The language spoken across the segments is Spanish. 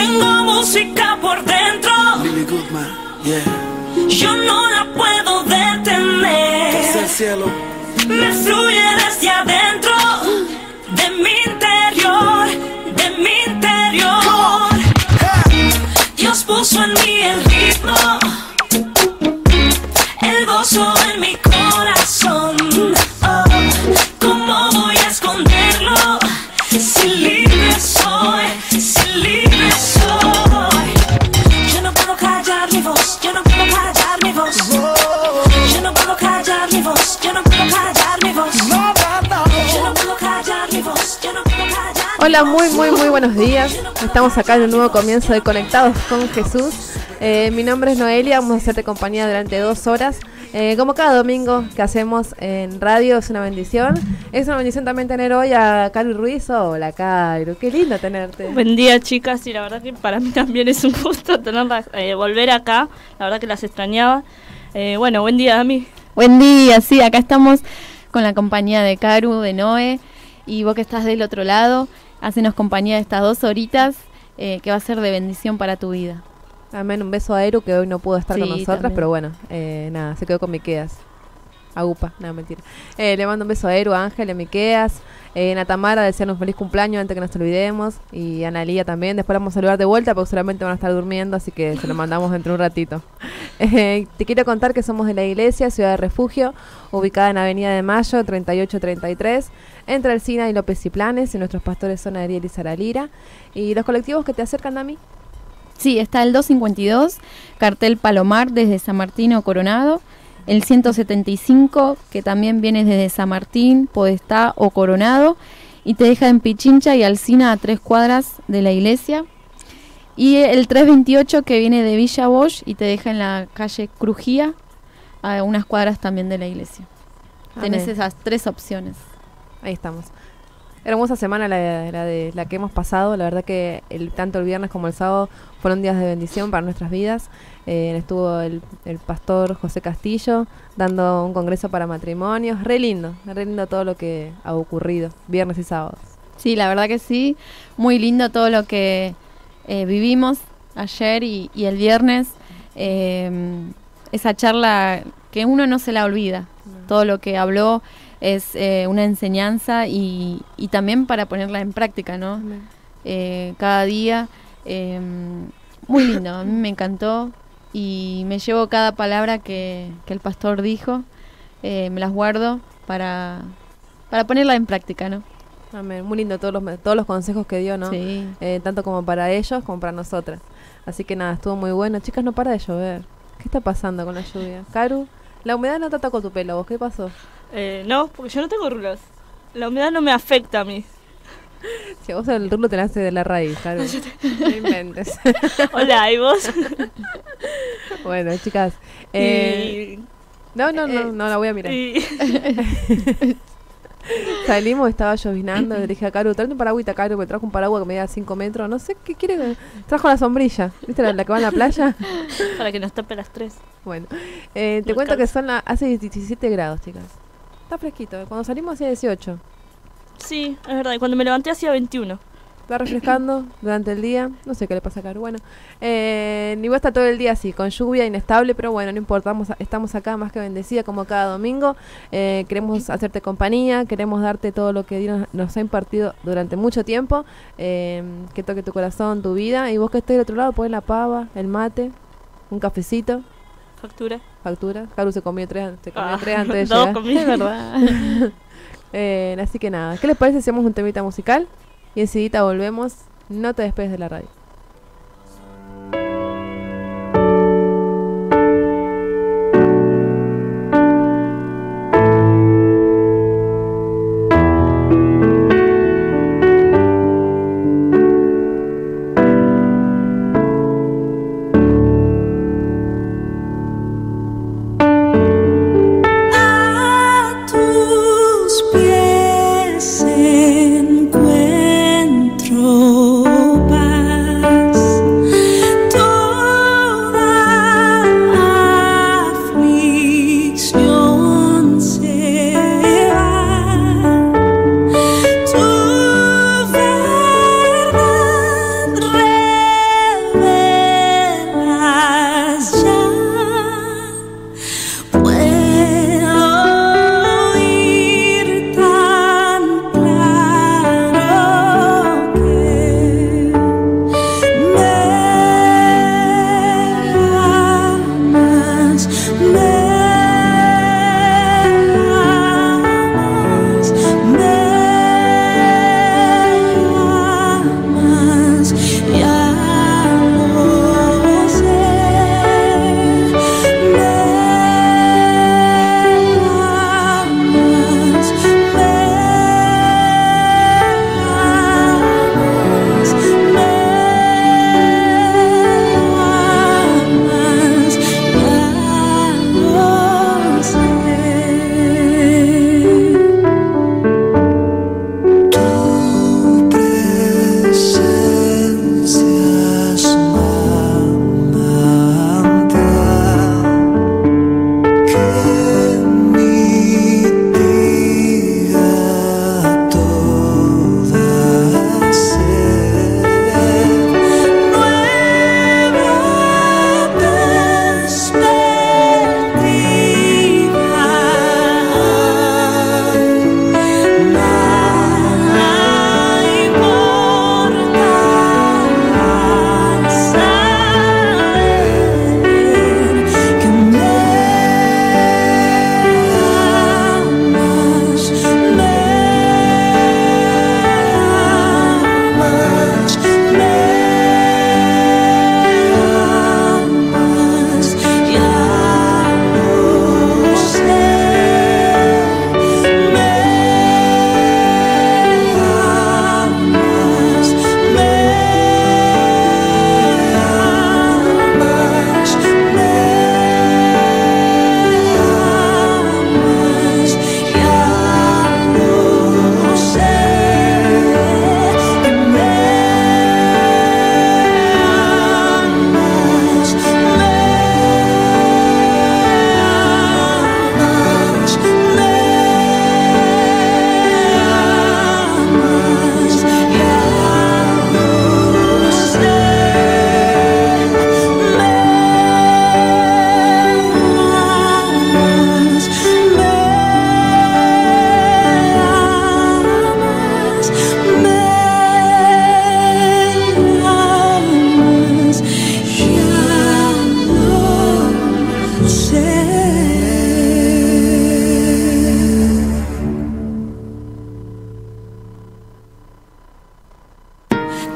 Tengo música por dentro. Lily Goodman, yeah. Yo no la puedo detener. Desde el cielo. Me fluye desde adentro, de mi interior, de mi interior. Dios puso en mí el ritmo, el gozo en mi corazón. Oh, ¿cómo voy a esconderlo? Si libre soy, si libre soy. Yo no puedo callar mi voz, yo no puedo callar mi voz. Yo no puedo callar mi voz, yo no puedo callar mi voz. Yo no puedo callar mi voz, yo no puedo callar. Hola, muy buenos días. Estamos acá en un nuevo comienzo de Conectados con Jesús. Mi nombre es Noelia, vamos a hacerte compañía durante 2 horas. Como cada domingo que hacemos en radio, es una bendición. Es una bendición también tener hoy a Caru Ruiz. Hola, Caru, qué lindo tenerte. Buen día, chicas, y la verdad que para mí también es un gusto tenerlas, volver acá. La verdad que las extrañaba. Bueno, buen día, Dami. Buen día, sí, acá estamos con la compañía de Caru, de Noé, y vos que estás del otro lado, hacenos compañía de estas 2 horitas que va a ser de bendición para tu vida. Amén, un beso a Eru que hoy no pudo estar con nosotras, también. Pero bueno, nada, se quedó con Miqueas. Agupa, nada, mentira. Le mando un beso a Eru, a Ángel, a Miqueas, a Tamara, desearnos feliz cumpleaños antes que nos olvidemos, y a Analía también. Después la vamos a saludar de vuelta porque seguramente van a estar durmiendo, así que se lo mandamos dentro de un ratito. Te quiero contar que somos de la iglesia Ciudad de Refugio, ubicada en Avenida de Mayo 3833, entre Alsina y López y Planes, y nuestros pastores son Ariel y Sara Lira. ¿Y los colectivos que te acercan a mí? Sí, está el 252, cartel Palomar desde San Martín o Coronado, el 175 que también viene desde San Martín, Podestá o Coronado, y te deja en Pichincha y Alsina a 3 cuadras de la iglesia, y el 328 que viene de Villa Bosch y te deja en la calle Crujía a unas cuadras también de la iglesia. Amén. Tenés esas 3 opciones. Ahí estamos. Hermosa semana la que hemos pasado. La verdad que tanto el viernes como el sábado fueron días de bendición para nuestras vidas. Estuvo el pastor José Castillo dando un congreso para matrimonios. Re lindo todo lo que ha ocurrido viernes y sábados. Sí, la verdad que sí. Muy lindo todo lo que vivimos ayer y el viernes. Esa charla que uno no se la olvida. Todo lo que habló es una enseñanza y también para ponerla en práctica, ¿no? Cada día. Muy lindo, a mí me encantó y me llevo cada palabra que el pastor dijo, me las guardo para ponerla en práctica, ¿no? Amén. Muy lindo todos los consejos que dio, ¿no? Sí. Tanto como para ellos como para nosotras. Así que nada, estuvo muy bueno. Chicas, no para de llover. ¿Qué está pasando con la lluvia? Caru, la humedad no te tocó tu pelo, ¿vos qué pasó? No, porque yo no tengo rulos. La humedad no me afecta a mí. Si vos el rulo te nace de la raíz, Caru. No inventes. Hola, ¿y vos? Bueno, chicas. No la voy a mirar. Salimos, estaba llovinando, le dije a Caru, trae un paraguita, Caru, me trajo un paraguas que medía 5 metros, no sé qué quiere, trajo la sombrilla, ¿viste la que va en la playa? Para que nos tape las 3. Bueno, te cuento que hace 17 grados, chicas. Está fresquito, cuando salimos hacía 18. Sí, es verdad, y cuando me levanté hacía 21. Está refrescando durante el día, no sé qué le pasa a Caru. Bueno, Nivo está todo el día así, con lluvia, inestable, pero bueno, no importa, estamos acá más que bendecida como cada domingo. Queremos hacerte compañía, queremos darte todo lo que Dios nos ha impartido durante mucho tiempo, que toque tu corazón, tu vida, y vos que estés del otro lado, pones la pava, el mate, un cafecito. Factura. Caru se comió 3 antes de llegar. No, comí, de verdad. Así que nada, ¿qué les parece si hacemos un temita musical? Y enseguida volvemos. No te despegues de la radio. Encuentro paz.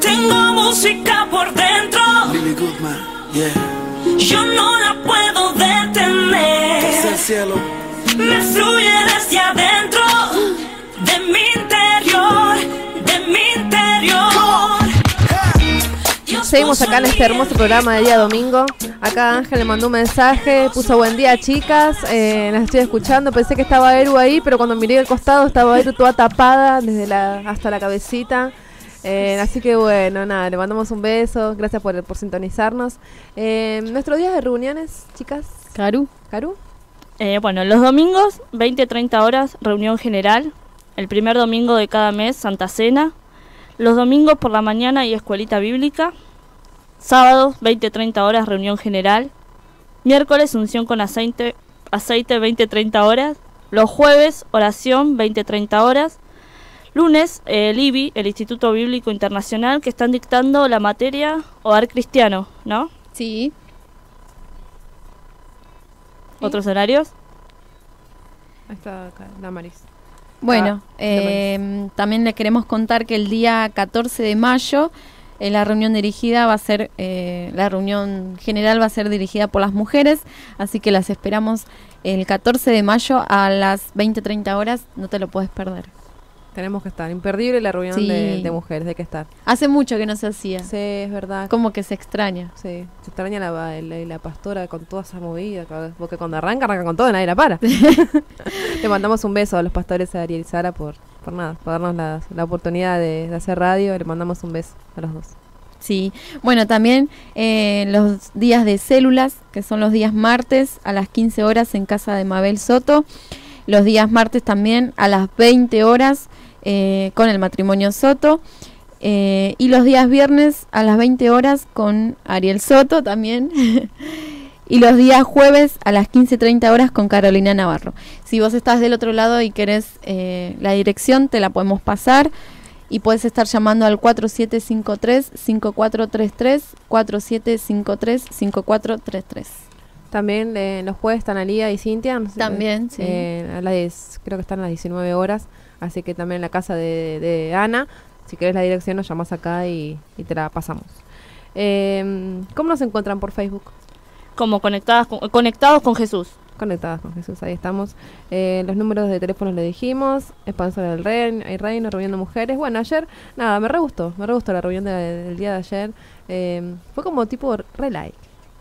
Tengo música por dentro, Billy Goodman, yeah. yo no la puedo detener. Es el cielo. Me fluye desde adentro, de mi interior, de mi interior. Dios Seguimos puso acá en mi este hermoso programa de día domingo. Acá Ángel le mandó un mensaje, puso buen día chicas, las estoy escuchando, pensé que estaba Eru ahí, pero cuando miré al costado estaba Eru toda tapada desde hasta la cabecita. Así que bueno, nada, le mandamos un beso, gracias por sintonizarnos. Nuestros días de reuniones, chicas. Caru. ¿Caru? Bueno, los domingos, 20-30 horas, reunión general. El primer domingo de cada mes, Santa Cena. Los domingos por la mañana y escuelita bíblica. Sábados, 20-30 horas, reunión general. Miércoles, unción con aceite 20-30 horas. Los jueves, oración, 20-30 horas. Lunes, el IBI, el Instituto Bíblico Internacional, que están dictando la materia Hogar Cristiano, ¿no? Sí. ¿Otros horarios? Ahí está acá, Damaris. Bueno, Damaris. también les queremos contar que el día 14 de mayo la reunión dirigida va a ser, la reunión general va a ser dirigida por las mujeres, así que las esperamos el 14 de mayo a las 20-30 horas, no te lo puedes perder. Tenemos que estar, imperdible la reunión Sí. de mujeres, hay que estar. Hace mucho que no se hacía, Sí, es verdad. como que se extraña. Sí, se extraña la pastora con toda esa movida, porque cuando arranca con todo y nadie la para. Le mandamos un beso a los pastores, a Ariel y Sara, por nada, por darnos la oportunidad de hacer radio. Le mandamos un beso a los dos. Sí, bueno, también los días de células, que son los días martes a las 15 horas en casa de Mabel Soto. Los días martes también a las 20 horas con el matrimonio Soto. Y los días viernes a las 20 horas con Ariel Soto también. Y los días jueves a las 15:30 horas con Carolina Navarro. Si vos estás del otro lado y querés la dirección, te la podemos pasar. Y puedes estar llamando al 4753-5433, 4753-5433. También los jueves están Alía y Cintia. No sé, También, sí. Creo que están a las 19 horas. Así que también en la casa de Ana. Si querés la dirección, nos llamas acá y te la pasamos. ¿Cómo nos encuentran por Facebook? Como conectados con Jesús. Conectadas con Jesús, ahí estamos. Los números de teléfono le dijimos. Sponsor del Reino, reunión de mujeres. Bueno, ayer, nada, me re gustó la reunión del día de ayer. Fue como tipo re like,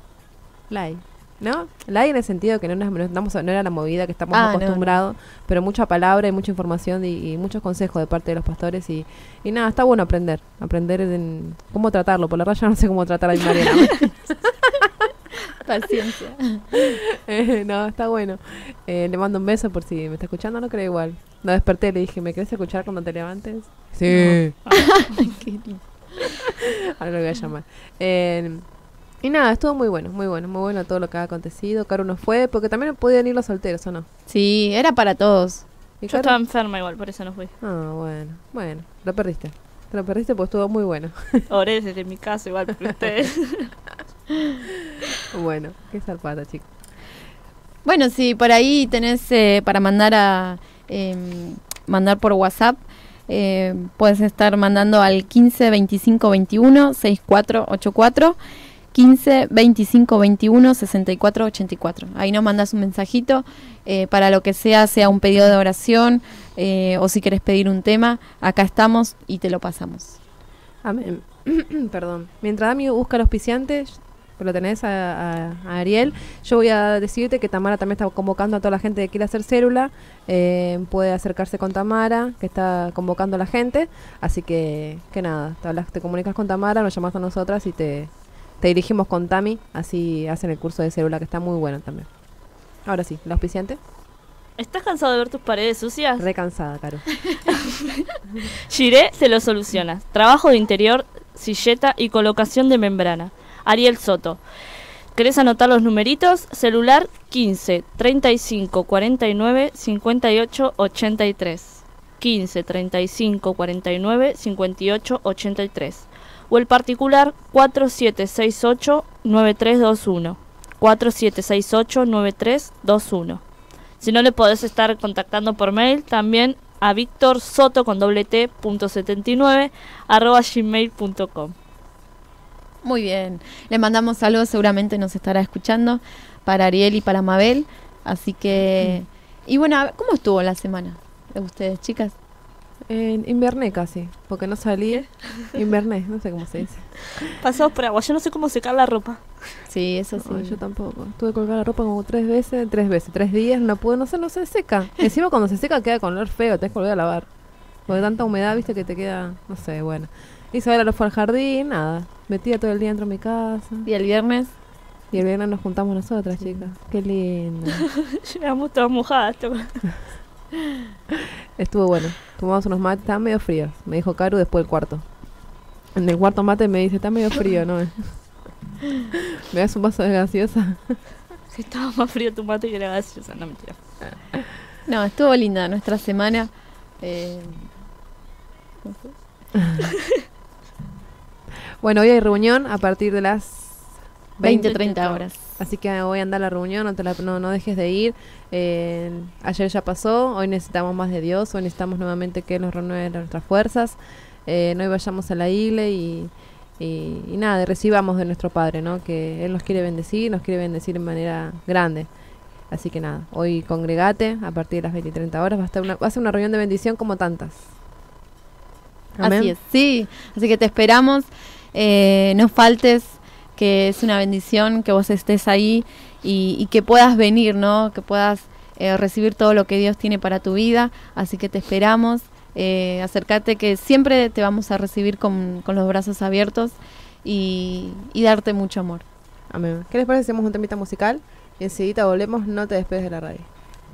¿no? Like en el sentido que no era la movida que estamos acostumbrados, pero mucha palabra y mucha información y muchos consejos de parte de los pastores y nada, está bueno aprender en cómo tratarlo. Por la raya no sé cómo tratar a mi Mariana. Paciencia. No, está bueno. Le mando un beso por si me está escuchando, no creo igual. Lo desperté, le dije, ¿me querés escuchar cuando te levantes? Sí. Ahora lo voy a llamar. Y nada, estuvo muy bueno todo lo que ha acontecido. Caro no fue, porque también podían ir los solteros, ¿o no? Sí, era para todos. ¿Y Yo Caro? estaba enferma igual, por eso no fui. Ah, bueno, lo perdiste. Te lo perdiste porque estuvo muy bueno. Oré desde mi casa igual por ustedes. Bueno, qué zarpata, chicos. Bueno, si por ahí tenés para mandar por WhatsApp, puedes estar mandando al 15 25 21 6484, 15 25 21 6484. Ahí nos mandas un mensajito para lo que sea un pedido de oración o si querés pedir un tema, acá estamos y te lo pasamos. Amén. Perdón. Mientras Dami busca el auspiciante, lo tenés a Ariel, yo voy a decirte que Tamara también está convocando a toda la gente que quiere hacer célula. Puede acercarse con Tamara, que está convocando a la gente. Así que nada, te comunicas con Tamara, nos llamas a nosotras y te dirigimos con Tami. Así hacen el curso de célula, que está muy bueno también. Ahora sí, el auspiciante. ¿Estás cansado de ver tus paredes sucias? Re cansada, Caro. Giré se lo soluciona. Trabajo de interior, silleta y colocación de membrana. Ariel Soto. ¿Querés anotar los numeritos? Celular 15 35 49 58 83. 15 35 49 58 83. O el particular 4768 9321. 4768 9321. Si no le podés estar contactando por mail, también a Víctor Soto con .79 @gmail.com. Muy bien. Le mandamos saludos, seguramente nos estará escuchando, para Ariel y para Mabel. Así que... Y bueno, a ver, ¿cómo estuvo la semana de ustedes, chicas? Inverné casi, porque no salí. Inverné, no sé cómo se dice. Pasados por agua, yo no sé cómo secar la ropa. Sí, eso sí. No, yo tampoco. Tuve que colgar la ropa como 3 días, no pude, no se seca. Encima cuando se seca queda con olor feo, tenés que volver a lavar. Porque tanta humedad, viste, que te queda, no sé, bueno. Isabela lo fue al jardín, nada. Metida todo el día dentro de mi casa. ¿Y el viernes? Y el viernes nos juntamos nosotras, chicas. Qué lindo. Llegamos todas mojadas. Estuvo bueno. Tomamos unos mates, estaban medio fríos. Me dijo Caru después del cuarto. En el cuarto mate me dice, está medio frío, ¿no? ¿Me das un vaso de gaseosa? Estaba más frío tu mate que la gaseosa, no, mentira. No, estuvo linda nuestra semana. No sé. Bueno, hoy hay reunión a partir de las 20-30 horas. Así que hoy anda la reunión, no dejes de ir. Ayer ya pasó, hoy necesitamos más de Dios, hoy necesitamos nuevamente que Él nos renueve nuestras fuerzas. No hoy vayamos a la iglesia y nada, recibamos de nuestro Padre, ¿no? Que Él nos quiere bendecir de manera grande. Así que nada, hoy congregate a partir de las 20-30 horas, va a ser una reunión de bendición como tantas. Amén. Así es, sí. Así que te esperamos, no faltes, que es una bendición que vos estés ahí y que puedas venir, ¿no? Que puedas recibir todo lo que Dios tiene para tu vida. Así que te esperamos, acércate, que siempre te vamos a recibir con los brazos abiertos y darte mucho amor. Amén. ¿Qué les parece si hacemos un temita musical? Y enseguida volvemos, no te despegues de la radio.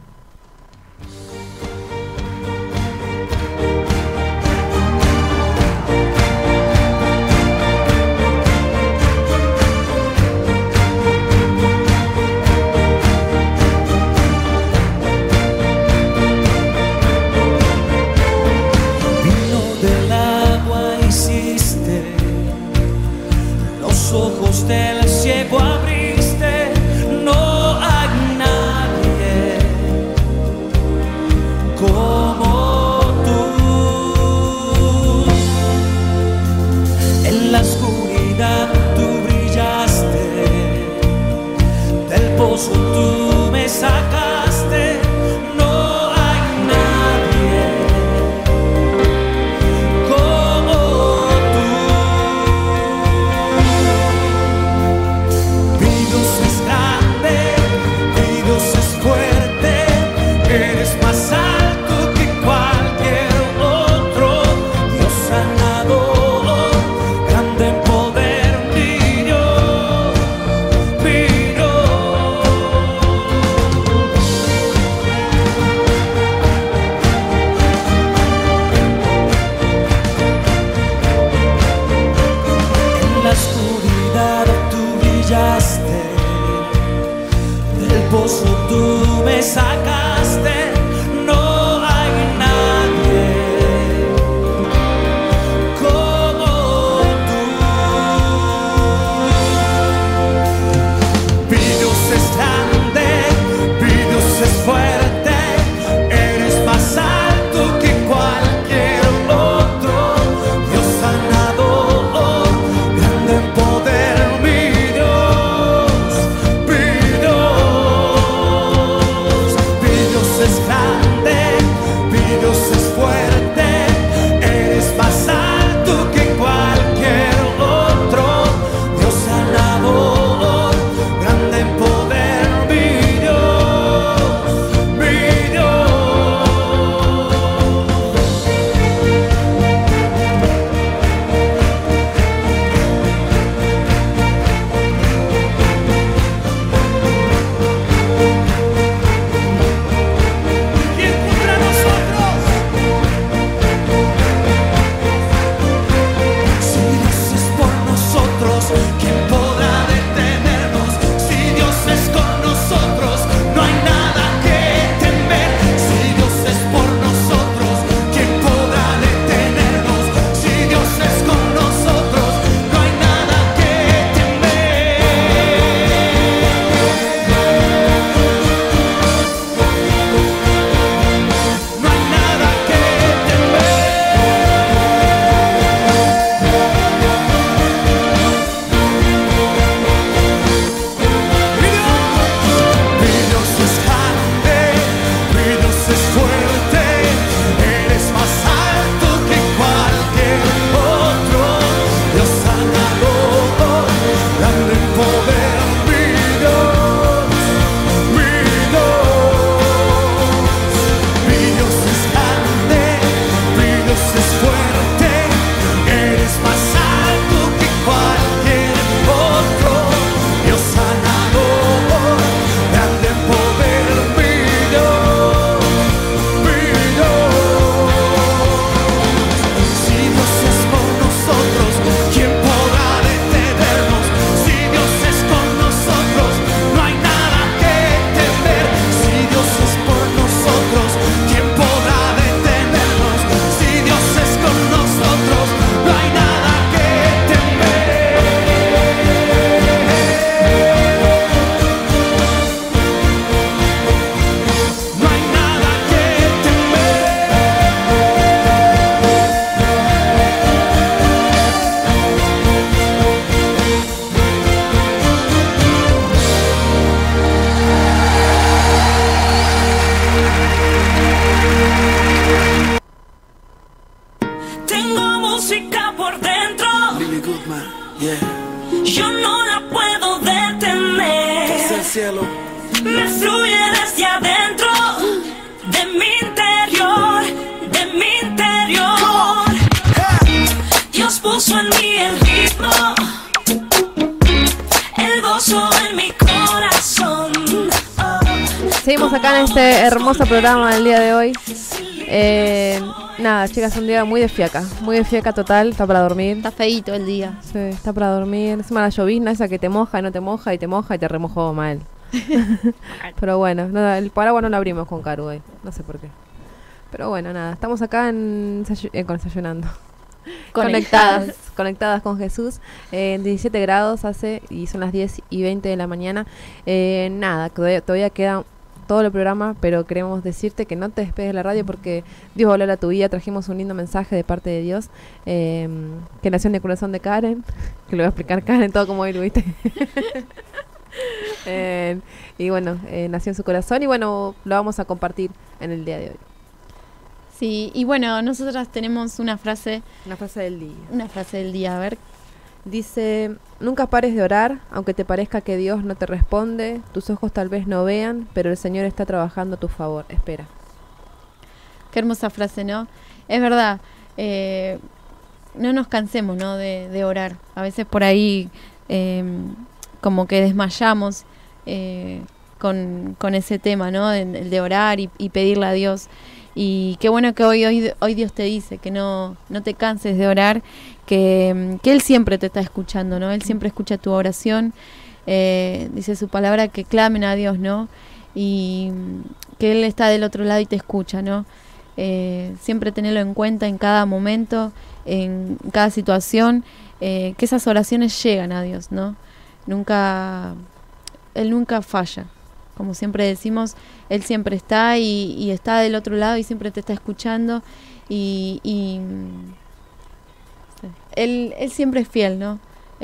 Ojos del ciego abriste, no hay nadie como tú. En la oscuridad tú brillaste, del pozo tú me sacaste. No hay nadie como tú. good, man. Yeah. Yo no la puedo detener. Es el cielo. Me fluye desde adentro, de mi interior, de mi interior. Dios puso en mí el ritmo, el gozo en mi corazón. Seguimos acá en este hermoso programa del día de hoy. Nada, chicas, un día muy de fiaca total, está para dormir. Está feíto el día. Sí, está para dormir. Encima la llovizna esa que te moja y no te moja y te moja y te remojó mal. Pero bueno, nada, el paraguas no lo abrimos con Caru hoy, no sé por qué. Pero bueno, nada, estamos acá desayunando. Conectadas con Jesús. 17 grados hace y son las 10:20 de la mañana. Nada, todavía queda todo el programa, pero queremos decirte que no te despegues de la radio porque Dios va a hablar a tu vida. Trajimos un lindo mensaje de parte de Dios que nació en el corazón de Karen, que lo voy a explicar Karen todo como hoy lo viste. Y bueno, nació en su corazón y bueno, lo vamos a compartir en el día de hoy. Sí, y bueno, nosotras tenemos una frase del día. Una frase del día, a ver. Dice: nunca pares de orar, aunque te parezca que Dios no te responde, tus ojos tal vez no vean, pero el Señor está trabajando a tu favor, espera. Qué hermosa frase, ¿no? Es verdad, no nos cansemos, ¿no? de orar. A veces por ahí como que desmayamos con ese tema, ¿no? El de orar y pedirle a Dios. Y qué bueno que hoy Dios te dice que no te canses de orar, que Él siempre te está escuchando, ¿no? Él siempre escucha tu oración. Dice su palabra que clamen a Dios, ¿no? Y que Él está del otro lado y te escucha, ¿no? Siempre tenerlo en cuenta en cada momento, en cada situación, que esas oraciones llegan a Dios, ¿no? Él nunca falla. Como siempre decimos, Él siempre está y está del otro lado y siempre te está escuchando y Él siempre es fiel, ¿no?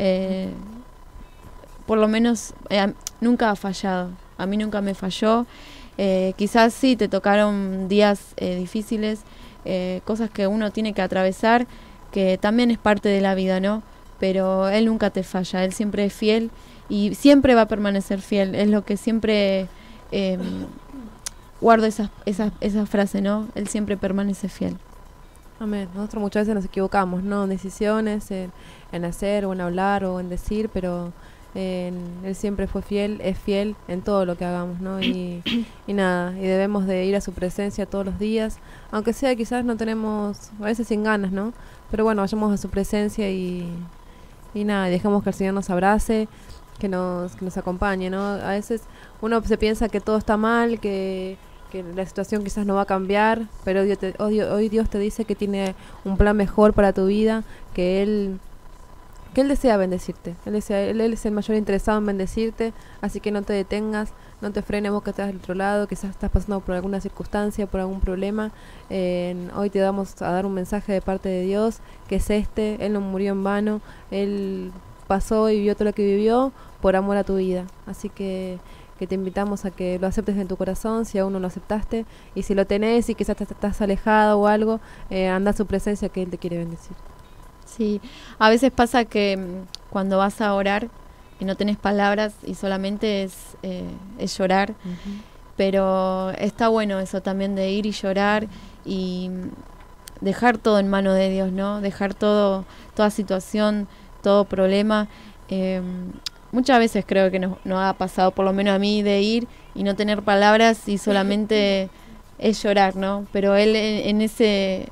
Por lo menos nunca ha fallado. A mí nunca me falló. Quizás sí te tocaron días difíciles, cosas que uno tiene que atravesar, que también es parte de la vida, ¿no? Pero Él nunca te falla, Él siempre es fiel y siempre va a permanecer fiel. Es lo que siempre guardo esa frase, ¿no? Él siempre permanece fiel. Amén. Nosotros muchas veces nos equivocamos, ¿no? En decisiones, en hacer o en hablar o en decir, pero Él siempre fue fiel, es fiel en todo lo que hagamos, ¿no? Y nada, y debemos de ir a su presencia todos los días, aunque sea quizás no tenemos, a veces sin ganas, ¿no? Pero bueno, vayamos a su presencia y nada, y dejemos que el Señor nos abrace, que nos acompañe, ¿no? A veces uno se piensa que todo está mal, que la situación quizás no va a cambiar, pero hoy Dios te dice que tiene un plan mejor para tu vida, que Él desea bendecirte. Él es el mayor interesado en bendecirte, así que no te detengas, no te frenes vos que estás del otro lado, quizás estás pasando por alguna circunstancia, por algún problema. Hoy te vamos a dar un mensaje de parte de Dios, que es Él no murió en vano, Él pasó y vivió todo lo que vivió por amor a tu vida. Así que te invitamos a que lo aceptes en tu corazón, si aún no lo aceptaste, y si lo tenés y quizás te estás alejado o algo, anda a su presencia, que Él te quiere bendecir. Sí, a veces pasa que cuando vas a orar y no tenés palabras y solamente es llorar, pero está bueno eso también de ir y llorar y dejar todo en mano de Dios, ¿no? Dejar toda situación, todo problema. Muchas veces creo que nos ha pasado, por lo menos a mí, de ir y no tener palabras y solamente es llorar, ¿no? Pero Él en ese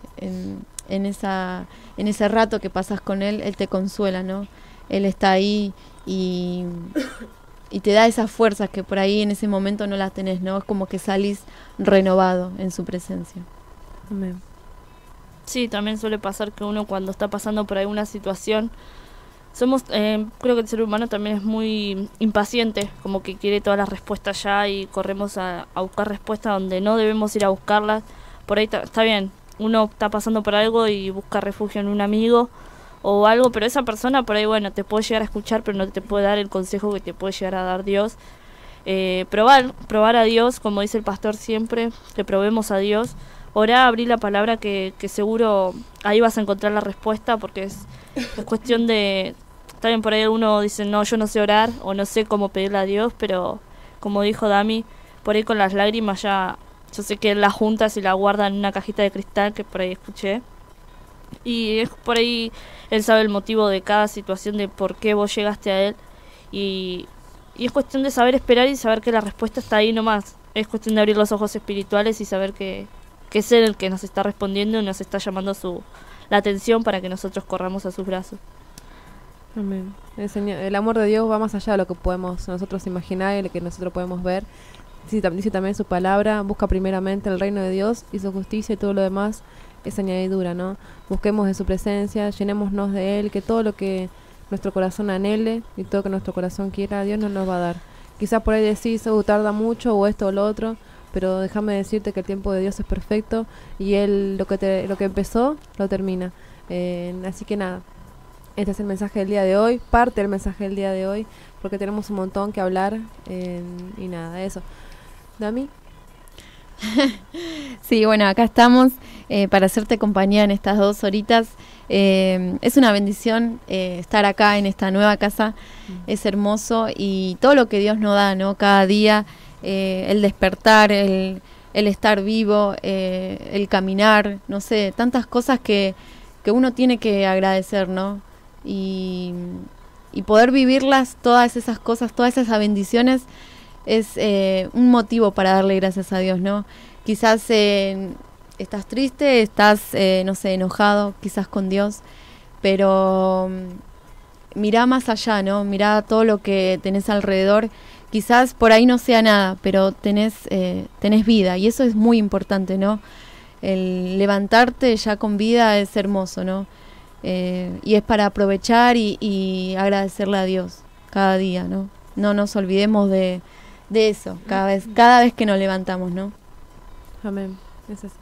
rato que pasas con Él te consuela, ¿no? Él está ahí y te da esas fuerzas que por ahí en ese momento no las tenés, ¿no? Es como que salís renovado en su presencia. Amén. Sí, también suele pasar que uno cuando está pasando por alguna situación, creo que el ser humano también es muy impaciente, como que quiere todas las respuestas ya y corremos a buscar respuestas donde no debemos ir a buscarlas. Por ahí está bien, uno está pasando por algo y busca refugio en un amigo o algo, pero esa persona por ahí, bueno, te puede llegar a escuchar, pero no te puede dar el consejo que te puede llegar a dar Dios. Probar a Dios, como dice el pastor siempre, que probemos a Dios, orá, abrí la palabra que seguro ahí vas a encontrar la respuesta, porque es cuestión de... Está bien, por ahí uno dice, no, yo no sé orar o no sé cómo pedirle a Dios, pero como dijo Dami, por ahí con las lágrimas ya... Yo sé que Él las juntas y la guarda en una cajita de cristal, que por ahí escuché. Y es por ahí, Él sabe el motivo de cada situación, de por qué vos llegaste a Él. Y es cuestión de saber esperar y saber que la respuesta está ahí nomás. Es cuestión de abrir los ojos espirituales y saber que es Él el que nos está respondiendo y nos está llamando la atención para que nosotros corramos a sus brazos. Amén. El amor de Dios va más allá de lo que podemos nosotros imaginar y lo que nosotros podemos ver. Dice también su palabra, busca primeramente el reino de Dios y su justicia, y todo lo demás es añadidura, ¿no? Busquemos de su presencia, llenémonos de Él, que todo lo que nuestro corazón anhele y todo lo que nuestro corazón quiera, Dios nos va a dar. Quizás por ahí decís, tarda mucho o esto o lo otro, pero déjame decirte que el tiempo de Dios es perfecto y Él lo que empezó, lo termina. Así que nada, este es el mensaje del día de hoy, parte del mensaje del día de hoy, porque tenemos un montón que hablar y nada, eso. ¿Dami? Sí, bueno, acá estamos para hacerte compañía en estas 2 horitas. Es una bendición estar acá en esta nueva casa, es hermoso, y todo lo que Dios nos da, ¿no? Cada día, el despertar, el estar vivo, el caminar, no sé, tantas cosas que uno tiene que agradecer, ¿no? Y poder vivirlas, todas esas cosas, todas esas bendiciones, es un motivo para darle gracias a Dios, ¿no? Quizás estás triste, estás, no sé, enojado, quizás con Dios, pero mirá más allá, ¿no? Mirá todo lo que tenés alrededor. Quizás por ahí no sea nada, pero tenés vida, y eso es muy importante, ¿no? El levantarte ya con vida es hermoso, ¿no? Y es para aprovechar y agradecerle a Dios cada día, ¿no? No nos olvidemos de eso, cada vez que nos levantamos, ¿no? Amén. Es así.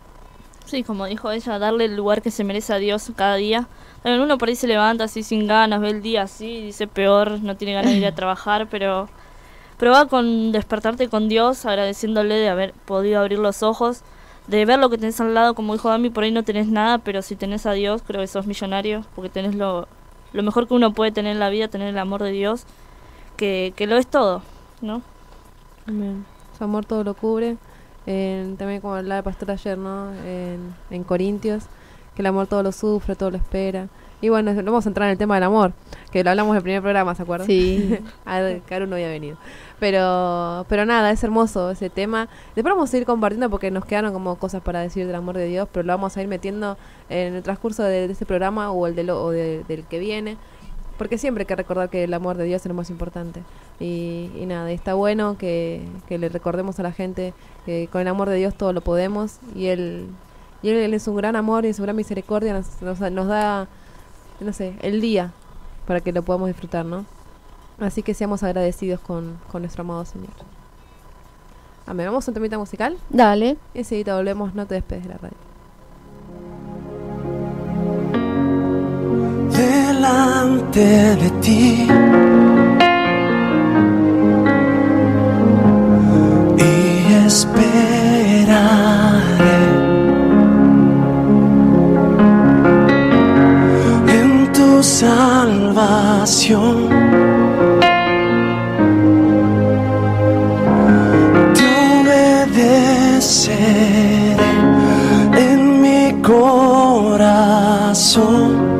Sí, como dijo ella, darle el lugar que se merece a Dios cada día. También uno por ahí se levanta así sin ganas, ve el día así, dice peor, no tiene ganas de ir a trabajar, pero va con despertarte con Dios, agradeciéndole de haber podido abrir los ojos, de ver lo que tenés al lado. Como dijo Dami, por ahí no tenés nada, pero si tenés a Dios, creo que sos millonario, porque tenés lo mejor que uno puede tener en la vida, tener el amor de Dios, que lo es todo, ¿no? Amén. Su amor todo lo cubre. También como hablaba el pastor ayer, ¿no? En Corintios, que el amor todo lo sufre, todo lo espera. Y bueno, vamos a entrar en el tema del amor, que lo hablamos en el primer programa, ¿se acuerdan? Sí. Caro no había venido. Pero nada, es hermoso ese tema. Después vamos a ir compartiendo porque nos quedaron como cosas para decir del amor de Dios, pero lo vamos a ir metiendo en el transcurso de este programa o del que viene. Porque siempre hay que recordar que el amor de Dios es lo más importante. Y nada, está bueno que le recordemos a la gente que con el amor de Dios todo lo podemos. Y Él es un gran amor y en su gran misericordia nos da, no sé, el día para que lo podamos disfrutar, ¿no? Así que seamos agradecidos con nuestro amado Señor. Amén. ¿Vamos a un temita musical? Dale. Y enseguida volvemos, no te despedes de la radio. Delante de ti y esperaré en tu salvación. Te obedeceré en mi corazón.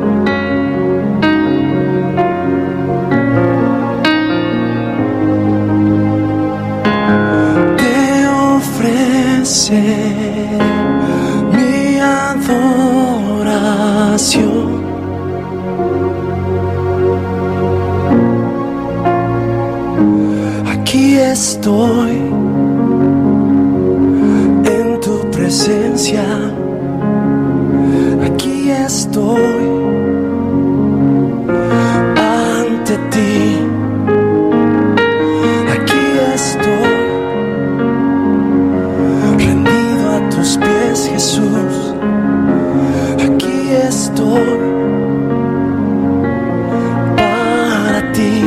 Mi adoración. Aquí estoy en tu presencia. Aquí estoy ante ti. Aquí estoy tus pies, Jesús. Aquí estoy para ti.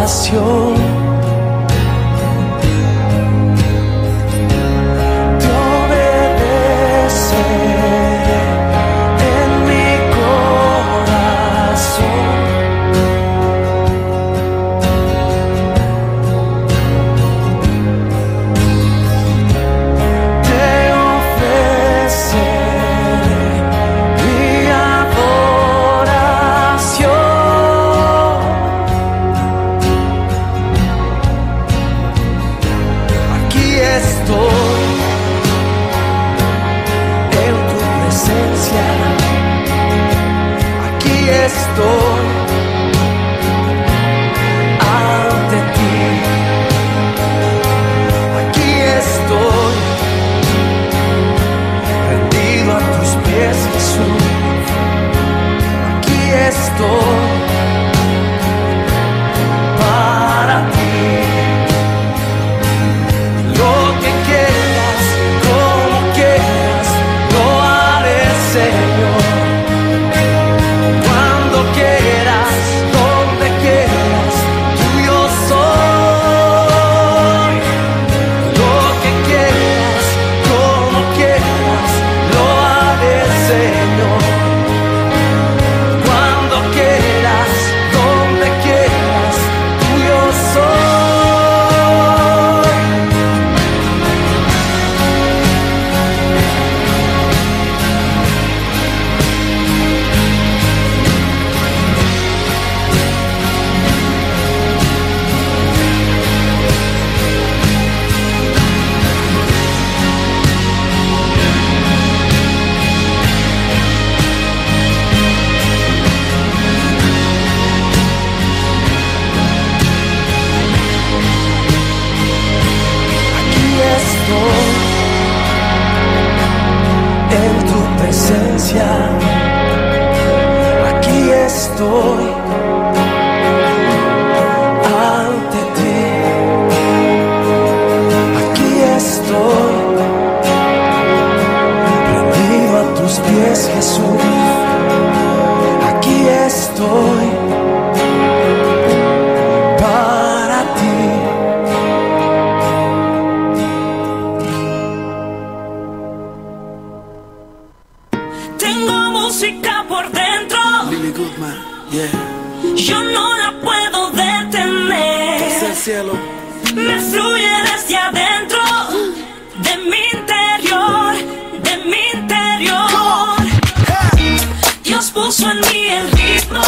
oración. Te obedeceré en mi corazón. Te ofreceré mi adoración. Aquí estoy en tu presencia. Aquí estoy ante ti. Aquí estoy rendido a tus pies, Jesús. Aquí estoy para ti. Lo que quieras, como quieras, lo haré, Señor. Cuando quieras, donde quieras, tuyo soy. Lo que quieras, como quieras, lo haré, Señor. Cuando quieras, donde quieras, tuyo soy. Aquí estoy en tu presencia. Aquí estoy ante ti. Aquí estoy rendido a tus pies, Jesús. Aquí estoy para ti. Tengo música por dentro, Lily Goodman, yeah, yo no la puedo detener. desde el cielo. Me fluye desde adentro, de mi interior, de mi interior. Dios puso en mí el ritmo,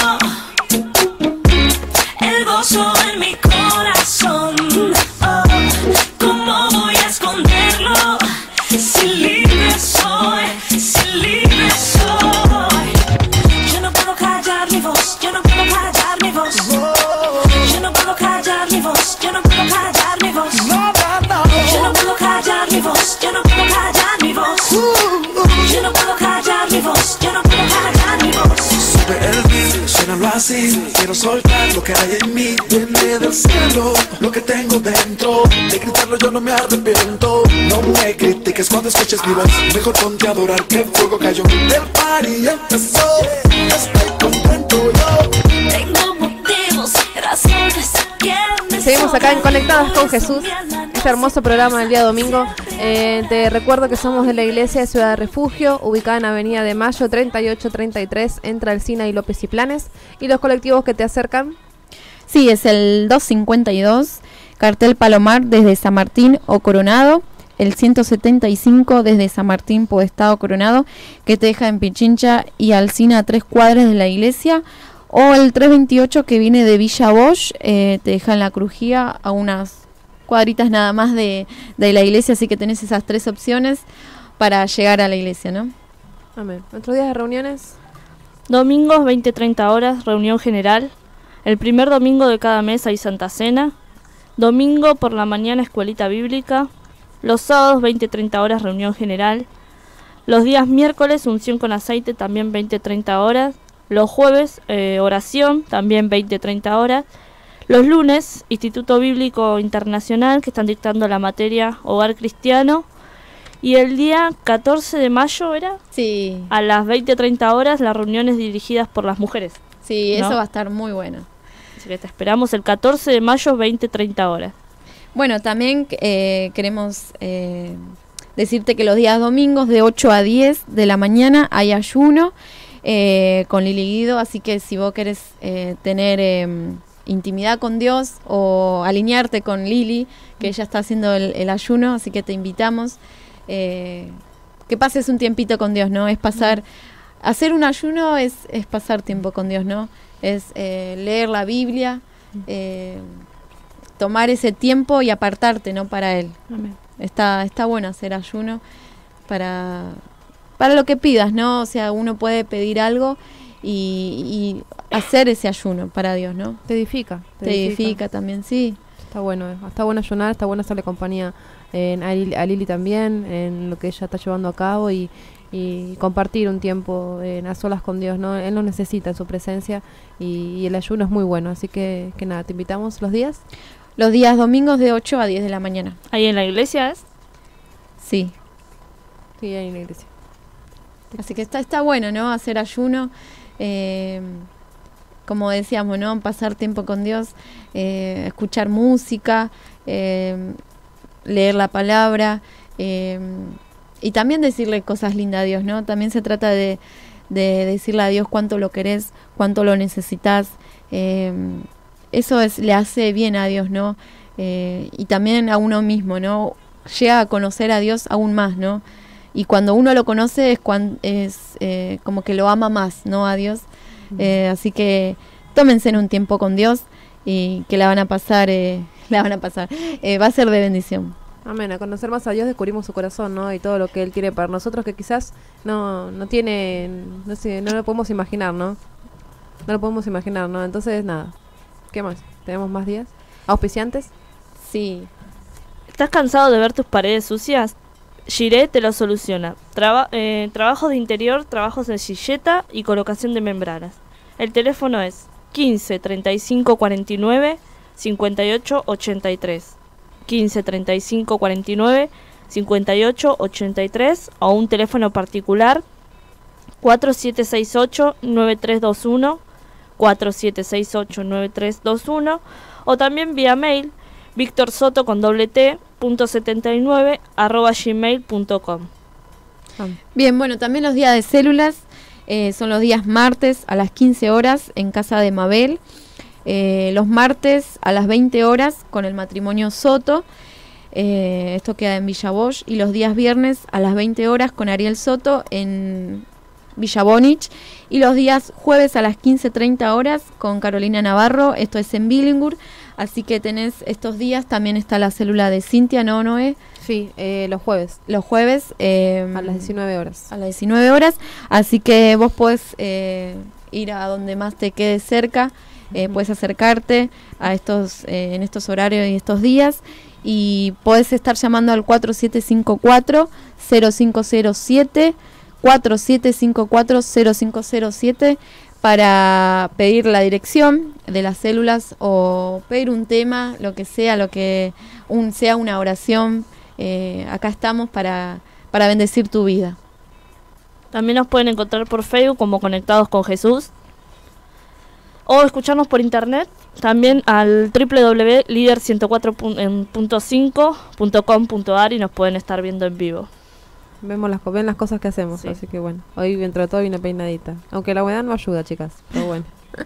el gozo en mi corazón. Oh, ¿cómo voy a esconderlo? Si libre soy, si libre soy. Yo no puedo callar mi voz, yo no puedo callar mi voz. Yo no puedo callar mi voz, yo no puedo callar mi voz. Yo no puedo callar mi voz, yo no puedo callar mi voz. Yo no puedo callar mi voz, yo no puedo callar mi voz. Sube el beat, suénalo así. Quiero soltar lo que hay en mí. Viene del cielo, lo que tengo dentro. De gritarlo yo no me arrepiento. No me critiques cuando escuches mi voz. Mejor ponte a adorar que fuego cayó. El party empezó. Estoy contento yo. Tengo motivos, razones que me Seguimos acá en sobran. Conectadas con Jesús, este hermoso programa del día domingo. Te recuerdo que somos de la iglesia de Ciudad de Refugio, ubicada en Avenida de Mayo 3833, entre Alsina y López y Planes. Y los colectivos que te acercan. Sí, es el 252, cartel Palomar desde San Martín o Coronado, el 175 desde San Martín, Podestá o Coronado, que te deja en Pichincha y Alsina a 3 cuadras de la iglesia, o el 328 que viene de Villa Bosch, te deja en La Crujía a unas cuadritas nada más de la iglesia, así que tenés esas 3 opciones para llegar a la iglesia, ¿no? Amén. ¿Nuestros días de reuniones? Domingos 20-30 horas, reunión general. El primer domingo de cada mes hay Santa Cena. Domingo por la mañana, escuelita bíblica. Los sábados 20-30 horas, reunión general. Los días miércoles, unción con aceite, también 20-30 horas. Los jueves, oración, también 20-30 horas. Los lunes, Instituto Bíblico Internacional, que están dictando la materia Hogar Cristiano. Y el día 14 de mayo, ¿era? Sí, A las 20-30 horas, las reuniones dirigidas por las mujeres. sí, ¿no? eso va a estar muy bueno. Así que te esperamos el 14 de mayo, 20-30 horas. Bueno, también queremos decirte que los días domingos de 8 a 10 de la mañana hay ayuno con Lili Guido, así que si vos querés tener intimidad con Dios o alinearte con Lili, que ella está haciendo el ayuno, así que te invitamos que pases un tiempito con Dios, ¿no? Es pasar, hacer un ayuno es pasar tiempo con Dios, ¿no? Es leer la Biblia, tomar ese tiempo y apartarte, ¿no? Para Él. Amén. Está bueno hacer ayuno para lo que pidas, ¿no? O sea, uno puede pedir algo y hacer ese ayuno para Dios, ¿no? Te edifica. Te edifica también, sí. Está bueno ayunar, está bueno hacerle compañía a Lili también, en lo que ella está llevando a cabo y compartir un tiempo a solas con Dios, ¿no? Él nos necesita en su presencia y el ayuno es muy bueno, así que nada, te invitamos los días. Los días domingos de 8 a 10 de la mañana. ¿Ahí en la iglesia es? Sí. Sí, ahí en la iglesia. Así que está bueno, ¿no? Hacer ayuno, como decíamos, ¿no? Pasar tiempo con Dios, escuchar música, leer la palabra, y también decirle cosas lindas a Dios, ¿no? También se trata de decirle a Dios cuánto lo querés, cuánto lo necesitas. Eso le hace bien a Dios, ¿no? Y también a uno mismo, ¿no? Llega a conocer a Dios aún más, ¿no? Y cuando uno lo conoce es como que lo ama más, ¿no? A Dios. Así que tómense en un tiempo con Dios y que la van a pasar. Va a ser de bendición. Amén. A conocer más a Dios descubrimos su corazón, ¿no? Y todo lo que Él quiere para nosotros, que quizás no tiene, no sé, no lo podemos imaginar, ¿no? No lo podemos imaginar, ¿no? Entonces, nada. ¿Qué más? ¿Tenemos más días? ¿Auspiciantes? Sí. ¿Estás cansado de ver tus paredes sucias? Giré te lo soluciona. Trabajos de interior, trabajos de silleta y colocación de membranas. El teléfono es 15 35 49 58 83. 15 35 49 58 83 o un teléfono particular 4768 9321 4768 9321 o también vía mail victorsoto con .79 @gmail.com. Bien, bueno, también los días de células son los días martes a las 15 horas en casa de Mabel, los martes a las 20 horas con el matrimonio Soto, esto queda en Villa Bosch, y los días viernes a las 20 horas con Ariel Soto en Villa Bonich, y los días jueves a las 15:30 horas con Carolina Navarro, esto es en Billingur. Así que tenés estos días, también está la célula de Cintia, ¿no, Noé? Sí, los jueves. Los jueves. A las 19 horas. A las 19 horas, así que vos podés ir a donde más te quede cerca, puedes acercarte a en estos horarios y estos días, y podés estar llamando al 4754-0507, 4754-0507, para pedir la dirección de las células o pedir un tema, lo que sea, sea una oración. Acá estamos para bendecir tu vida. También nos pueden encontrar por Facebook como Conectados con Jesús o escucharnos por internet también al www.lider104.5.com.ar y nos pueden estar viendo en vivo. Ven las cosas que hacemos, sí. Así que bueno, hoy dentro de todo hay una peinadita. Aunque la humedad no ayuda, chicas, pero bueno.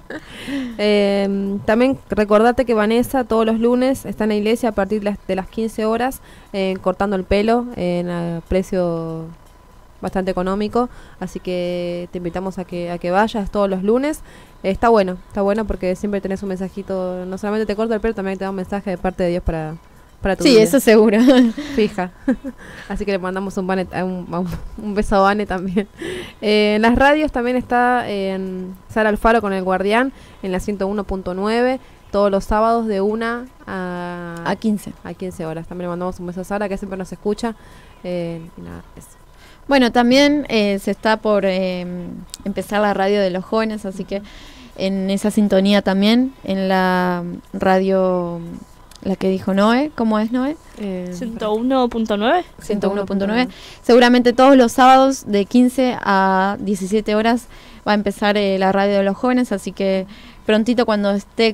También recordate que Vanessa todos los lunes está en la iglesia a partir de las 15 horas cortando el pelo a precio bastante económico. Así que te invitamos a que vayas todos los lunes. Está bueno porque siempre tenés un mensajito. No solamente te corta el pelo, también te da un mensaje de parte de Dios para tu sí, vida. eso seguro. Fija. Así que le mandamos un beso a Vane también. En las radios también está en Sara Alfaro con El Guardián en la 101.9 todos los sábados de 1 a 15 horas. También le mandamos un beso a Sara, que siempre nos escucha. Y nada, eso. Bueno, también se está por empezar la radio de los jóvenes, así que en esa sintonía también, en la radio... La que dijo Noé, ¿cómo es Noé? 101.9. 101.9. Seguramente todos los sábados de 15 a 17 horas va a empezar la radio de los jóvenes, así que prontito cuando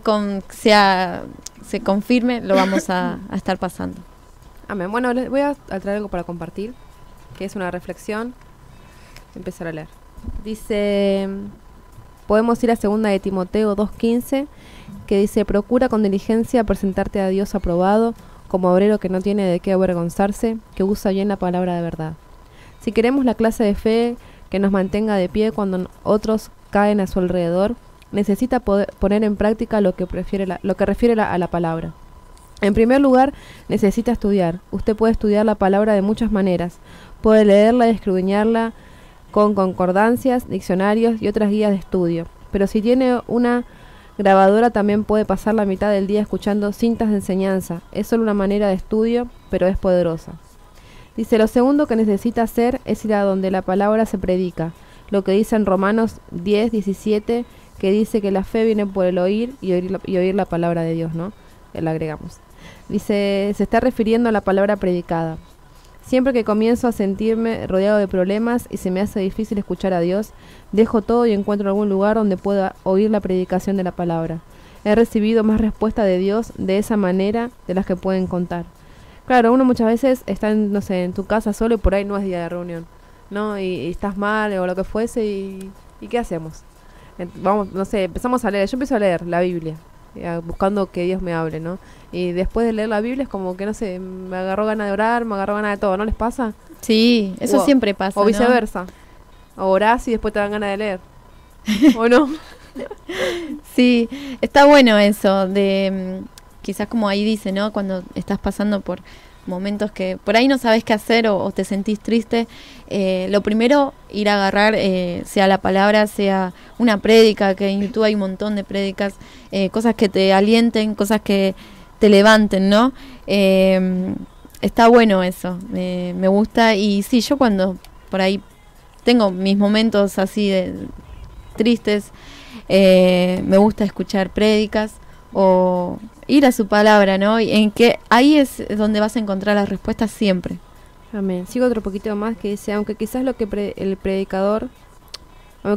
se confirme, lo vamos a estar pasando. Amén. Bueno, les voy a traer algo para compartir, que es una reflexión. Empezar a leer. Dice, podemos ir a 2 de Timoteo 2:15, que dice: procura con diligencia presentarte a Dios aprobado, como obrero que no tiene de qué avergonzarse, que usa bien la palabra de verdad. Si queremos la clase de fe que nos mantenga de pie cuando otros caen a su alrededor, necesita poner en práctica lo que refiere a la palabra. En primer lugar, necesita estudiar. Usted puede estudiar la palabra de muchas maneras. Puede leerla y escudriñarla con concordancias, diccionarios y otras guías de estudio. Pero si tiene una grabadora, también puede pasar la mitad del día escuchando cintas de enseñanza. Es solo una manera de estudio, pero es poderosa. Dice, lo segundo que necesita hacer es ir a donde la palabra se predica. Lo que dice en Romanos 10:17, que dice que la fe viene por el oír y oír la palabra de Dios, ¿no? Le agregamos. Dice, se está refiriendo a la palabra predicada. Siempre que comienzo a sentirme rodeado de problemas y se me hace difícil escuchar a Dios, dejo todo y encuentro algún lugar donde pueda oír la predicación de la palabra. He recibido más respuesta de Dios de esa manera de las que pueden contar. Claro, uno muchas veces está en tu casa solo y por ahí no es día de reunión, ¿no? Y estás mal o lo que fuese y ¿qué hacemos? Empezamos a leer. Yo empiezo a leer la Biblia, buscando que Dios me hable, ¿no? Y después de leer la Biblia es como que, me agarró ganas de orar, me agarró ganas de todo, ¿no les pasa? Sí, eso siempre pasa, o viceversa. ¿No? O orás y después te dan ganas de leer. ¿O no? Sí, está bueno eso de quizás como ahí dice, ¿no? Cuando estás pasando por momentos que por ahí no sabes qué hacer o te sentís triste, lo primero, ir a agarrar, sea la palabra, sea una prédica, que en YouTube hay un montón de prédicas, cosas que te alienten, cosas que te levanten, ¿no? Está bueno eso, me gusta. Y sí, yo cuando por ahí tengo mis momentos así de tristes, me gusta escuchar prédicas o ir a su palabra, ¿no? Y en que ahí es donde vas a encontrar las respuestas siempre. Amén. Sigo otro poquito más que dice, aunque quizás lo que el predicador no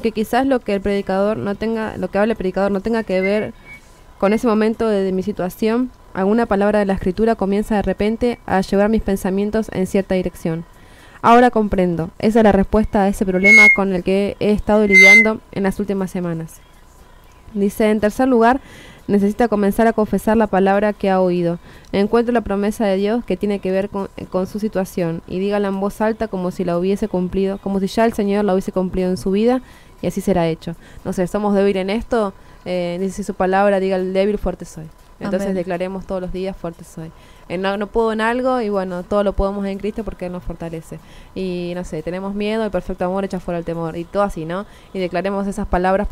tenga que ver con ese momento de mi situación, alguna palabra de la escritura comienza de repente a llevar mis pensamientos en cierta dirección. Ahora comprendo, esa es la respuesta a ese problema con el que he estado lidiando en las últimas semanas. Dice, en tercer lugar, necesita comenzar a confesar la palabra que ha oído. Encuentre la promesa de Dios que tiene que ver con su situación y dígala en voz alta como si la hubiese cumplido, como si ya el Señor la hubiese cumplido en su vida, y así será hecho. No sé, somos débiles en esto, dice su palabra, diga el débil, fuerte soy. Entonces Amén. Declaremos todos los días, fuerte soy. No puedo en algo y bueno, todo lo podemos en Cristo porque Él nos fortalece. Y no sé, tenemos miedo, el perfecto amor echa fuera el temor y todo así, ¿no? Y declaremos esas palabras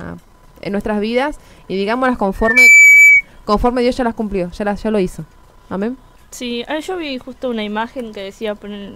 en nuestras vidas y digámoslas conforme Dios ya las cumplió, ya lo hizo. Amén. Sí, yo vi justo una imagen que decía,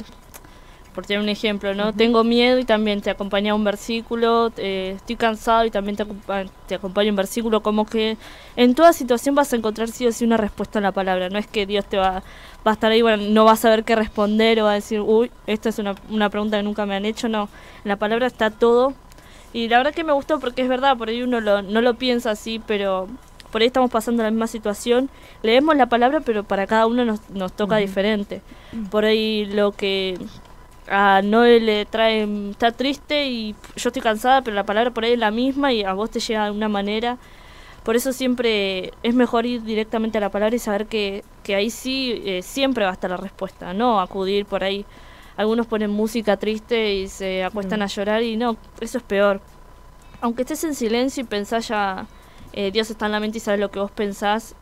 por tener un ejemplo, ¿no? Tengo miedo y también te acompaña un versículo, estoy cansado y también te acompaña un versículo, como que en toda situación vas a encontrar sí o sí una respuesta en la palabra. No es que Dios te va a estar ahí, bueno, no vas a saber qué responder o va a decir, uy, esta es una pregunta que nunca me han hecho. No, en la palabra está todo. Y la verdad que me gustó porque es verdad, por ahí uno no lo piensa así, pero por ahí estamos pasando la misma situación. Leemos la palabra, pero para cada uno nos toca diferente. Por ahí lo que a Noé le trae, está triste y yo estoy cansada, pero la palabra por ahí es la misma y a vos te llega de una manera. Por eso siempre es mejor ir directamente a la palabra y saber que ahí sí siempre va a estar la respuesta, no acudir por ahí. Algunos ponen música triste y se acuestan a llorar y no, eso es peor. Aunque estés en silencio y pensás ya, Dios está en la mente y sabe lo que vos pensás.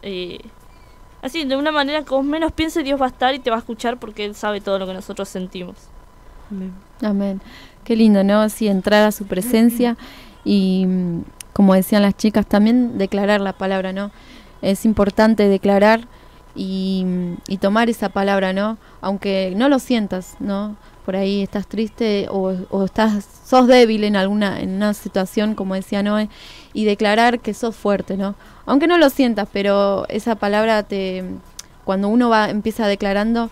Así, de una manera que vos menos pienses, Dios va a estar y te va a escuchar porque Él sabe todo lo que nosotros sentimos. Amén. Amén. Qué lindo, ¿no? Sí, entrar a su presencia y, como decían las chicas, también declarar la palabra, ¿no? Es importante declarar y tomar esa palabra, ¿no? Aunque no lo sientas, ¿no? Por ahí estás triste o sos débil en una situación, como decía Noé, y declarar que sos fuerte, ¿no? Aunque no lo sientas, pero esa palabra cuando uno empieza declarando,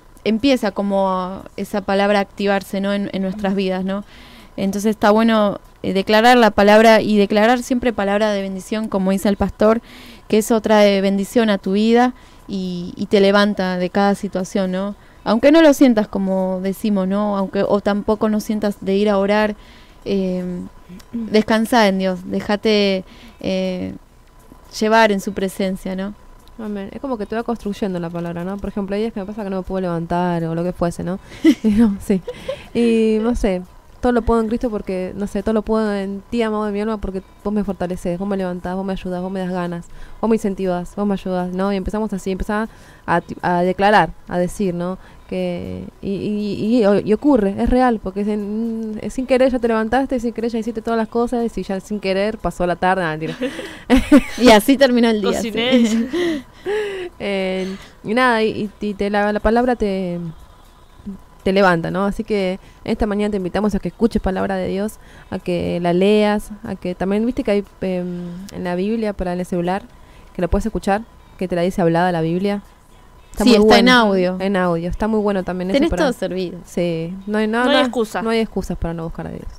empieza como esa palabra a activarse, ¿no? En nuestras vidas, ¿no? Entonces está bueno declarar la palabra y declarar siempre palabra de bendición, como dice el pastor, que eso trae bendición a tu vida y te levanta de cada situación, ¿no? Aunque no lo sientas, como decimos, ¿no? O tampoco no sientas de ir a orar, descansa en Dios, déjate llevar en su presencia, ¿no? Amén. Es como que te va construyendo la palabra, ¿no? Por ejemplo, hay días que me pasa que no me puedo levantar o lo que fuese, ¿no? Sí. Y no sé, todo lo puedo en Cristo porque, no sé, todo lo puedo en ti, amado de mi alma, porque vos me fortaleces, vos me levantás, vos me ayudás, vos me das ganas, vos me incentivas, vos me ayudás, ¿no? Y empezamos así, empezamos a declarar, a decir, ¿no? Que y ocurre, es real, porque sin querer ya te levantaste, sin querer ya hiciste todas las cosas, y ya sin querer pasó la tarde, mentira. Y así terminó el día. Cociné. Sí. Y nada, la palabra te levanta, ¿no? Así que esta mañana te invitamos a que escuches palabra de Dios, a que la leas, a que también, viste que hay en la Biblia para el celular, que lo puedes escuchar, que te la dice hablada la Biblia. Sí, está en audio. En audio, está muy bueno también. Tenés eso para, todo servido. Sí, no hay excusa. No hay excusas para no buscar a Dios.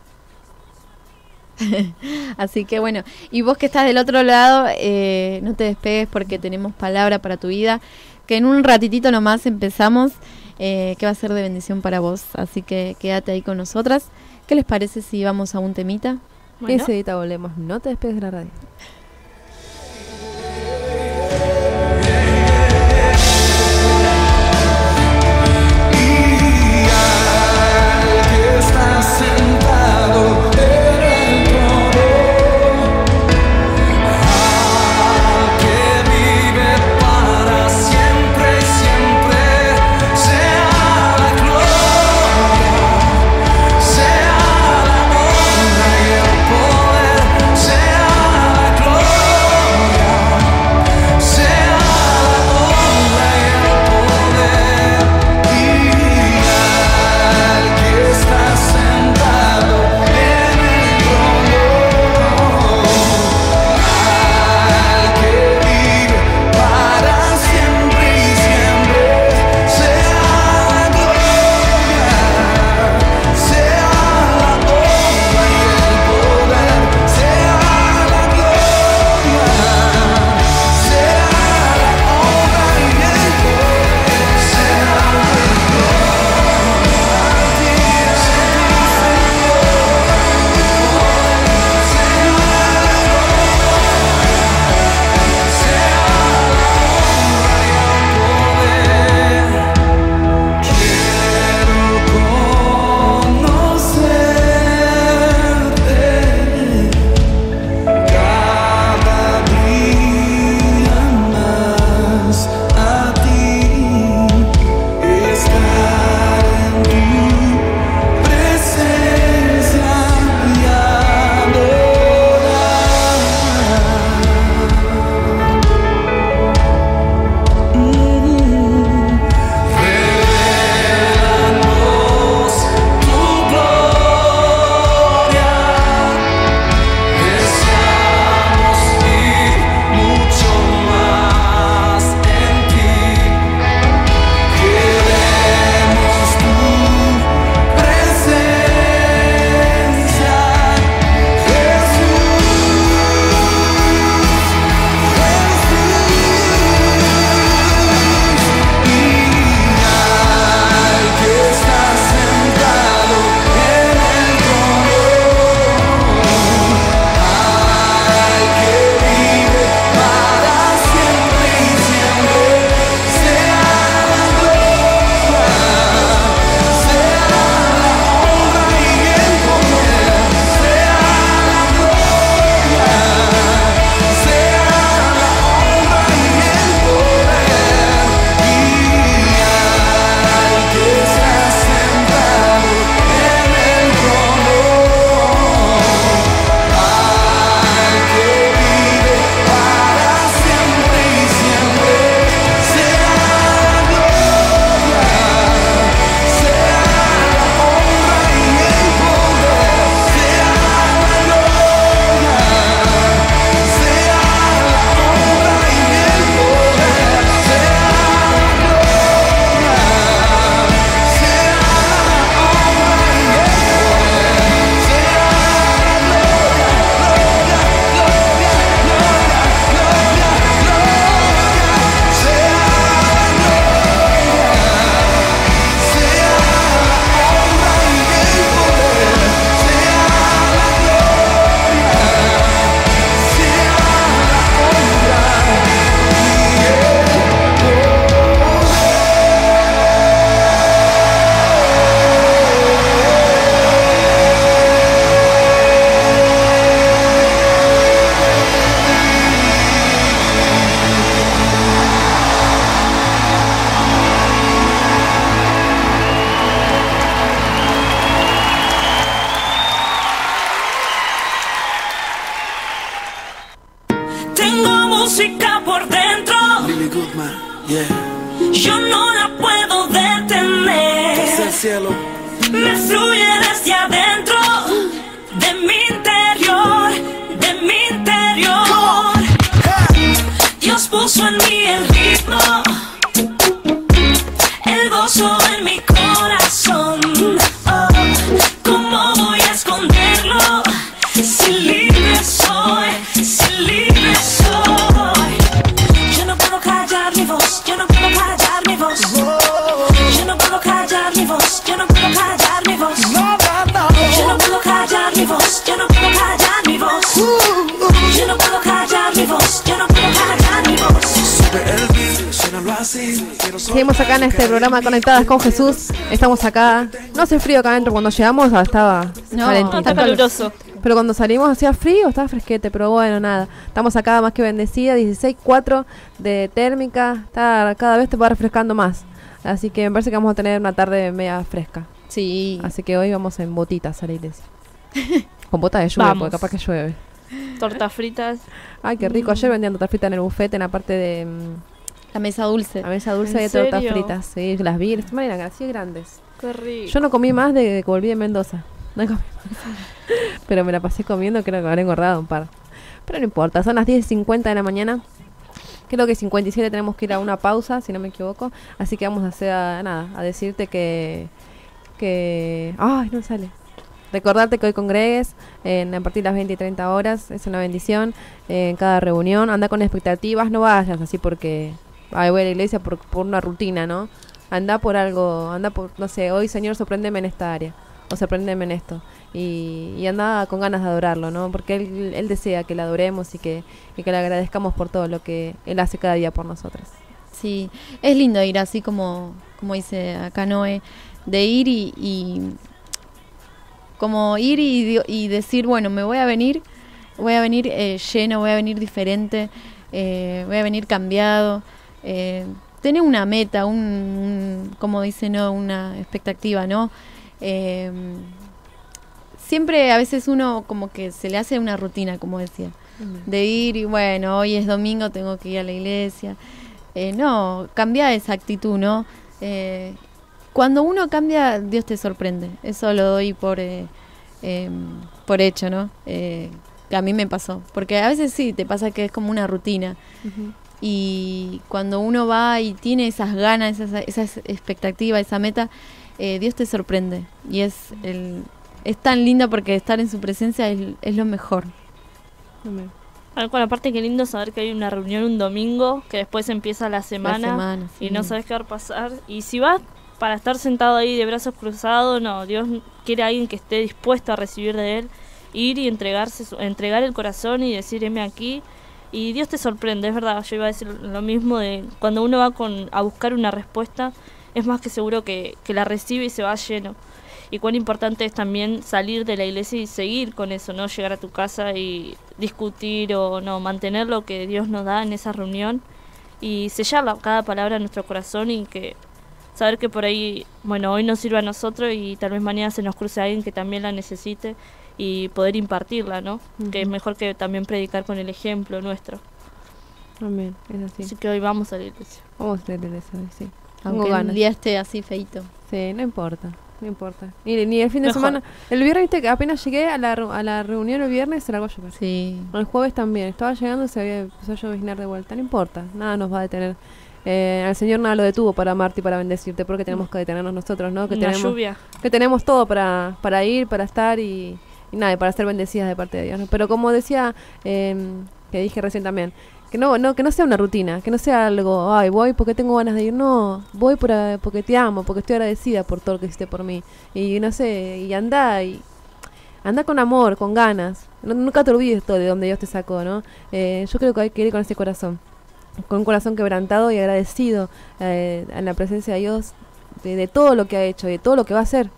Así que bueno, y vos que estás del otro lado, no te despegues porque tenemos palabra para tu vida, que en un ratitito nomás empezamos, que va a ser de bendición para vos, así que quédate ahí con nosotras. ¿Qué les parece si vamos a un temita? Y enseguida volvemos, no te despegues de la radio. Sea la gloria y el poder, sea la gloria. por dentro. Lily Goodman, yeah. Yo no la puedo detener. Desde el cielo. Me fluye desde adentro, de mi interior, de mi interior. Dios puso en mí el ritmo, el gozo en mi corazón. Oh, ¿cómo voy a esconderlo? Si libre soy, si libre soy. Yo no puedo callar mi voz, yo no puedo callar mi voz. Yo no puedo callar mi voz, yo no puedo callar mi voz. Yo no puedo callar mi voz, yo no puedo callar mi voz. Yo no puedo callar mi voz, yo no puedo callar mi voz. Sube el beat, suénalo así. Quiero Seguimos acá en este programa Conectadas con Jesús. Estamos acá. No hace frío acá adentro. Cuando llegamos estaba No, calentito. Está caluroso. Pero cuando salimos hacía frío, estaba fresquete. Pero bueno, nada. Estamos acá más que bendecida. 16,4 de térmica. Está, cada vez te va refrescando más. Así que me parece que vamos a tener una tarde media fresca. Sí. Así que hoy vamos en botitas a la iglesia. Con botas de lluvia, Vamos. porque capaz que llueve. Tortas fritas. Ay, qué rico. Ayer vendían tortas fritas en el buffet, en la parte de La mesa dulce. la mesa dulce ¿En de tortas serio? fritas. Sí, las vi. Eran así grandes. Qué rico. Yo no comí más de que volví de Mendoza. No comí más. Pero me la pasé comiendo, creo que me habré engordado un par. Pero no importa, son las 10:50 de la mañana. Creo que 57 tenemos que ir a una pausa, si no me equivoco. Así que vamos a hacer a decirte que... Ay, no sale. Recordarte que hoy congregues a partir de las 20 y 30 horas. Es una bendición en cada reunión. Anda con expectativas, no vayas así porque... Ay, voy a la iglesia por una rutina, ¿no? Anda por algo, anda por, no sé, hoy Señor sorpréndeme en esta área. O sorpréndeme en esto. Y anda con ganas de adorarlo, ¿no? Porque Él desea que le adoremos y que le agradezcamos por todo lo que Él hace cada día por nosotros. Sí, es lindo ir así como dice acá Noé, de ir y como ir y decir, bueno, me voy a venir lleno, voy a venir diferente, voy a venir cambiado. Tener una meta, como dice, ¿no? Una expectativa, ¿no? Siempre a veces uno como que se le hace una rutina, como decía, de ir y bueno, hoy es domingo, tengo que ir a la iglesia. No, cambia esa actitud, ¿no? Cuando uno cambia, Dios te sorprende. Eso lo doy por hecho, ¿no? Que a mí me pasó. Porque a veces sí, te pasa que es como una rutina. Y cuando uno va y tiene esas ganas, esa expectativa, esa meta, Dios te sorprende. Y es tan linda porque estar en su presencia es lo mejor. Amén. Con aparte que lindo saber que hay una reunión un domingo, que después empieza la semana, Sí. y no sabes qué va a pasar. Y si vas para estar sentado ahí de brazos cruzados, no, Dios quiere a alguien que esté dispuesto a recibir de Él, ir y entregar el corazón y decir, heme aquí. Y Dios te sorprende, es verdad, yo iba a decir lo mismo de cuando uno va a buscar una respuesta, es más que seguro que la recibe y se va lleno. Y cuán importante es también salir de la iglesia y seguir con eso, no llegar a tu casa y discutir o no, mantener lo que Dios nos da en esa reunión y sellar cada palabra en nuestro corazón y que saber que por ahí, bueno, hoy nos sirve a nosotros y tal vez mañana se nos cruce alguien que también la necesite y poder impartirla, ¿no? Que es mejor que también predicar con el ejemplo nuestro. Amén, es así. Así que hoy vamos a la iglesia. Vamos a leer eso, sí. Tengo Aunque ganas. el día esté así feito. Sí, no importa. No importa. Ni el fin de Mejor. semana. El viernes, viste, que apenas llegué a la reunión el viernes, se largó a llover. Sí. El jueves también. Estaba llegando y empezó a lloviznar de vuelta. No importa. Nada nos va a detener. Al Señor nada lo detuvo para amarte y para bendecirte. Porque tenemos que detenernos nosotros, ¿no? Que Una tenemos, lluvia. que tenemos todo para ir, para estar y nada, y para ser bendecidas de parte de Dios, ¿no? Pero como decía, que dije recién también, que no sea una rutina, que no sea algo, ay, voy porque tengo ganas de ir, no, voy porque te amo, porque estoy agradecida por todo lo que hiciste por mí. Y no sé, y anda con amor, con ganas. Nunca te olvides todo de donde Dios te sacó, ¿no? Yo creo que hay que ir con ese corazón, con un corazón quebrantado y agradecido en la presencia de Dios, de todo lo que ha hecho y de todo lo que va a hacer.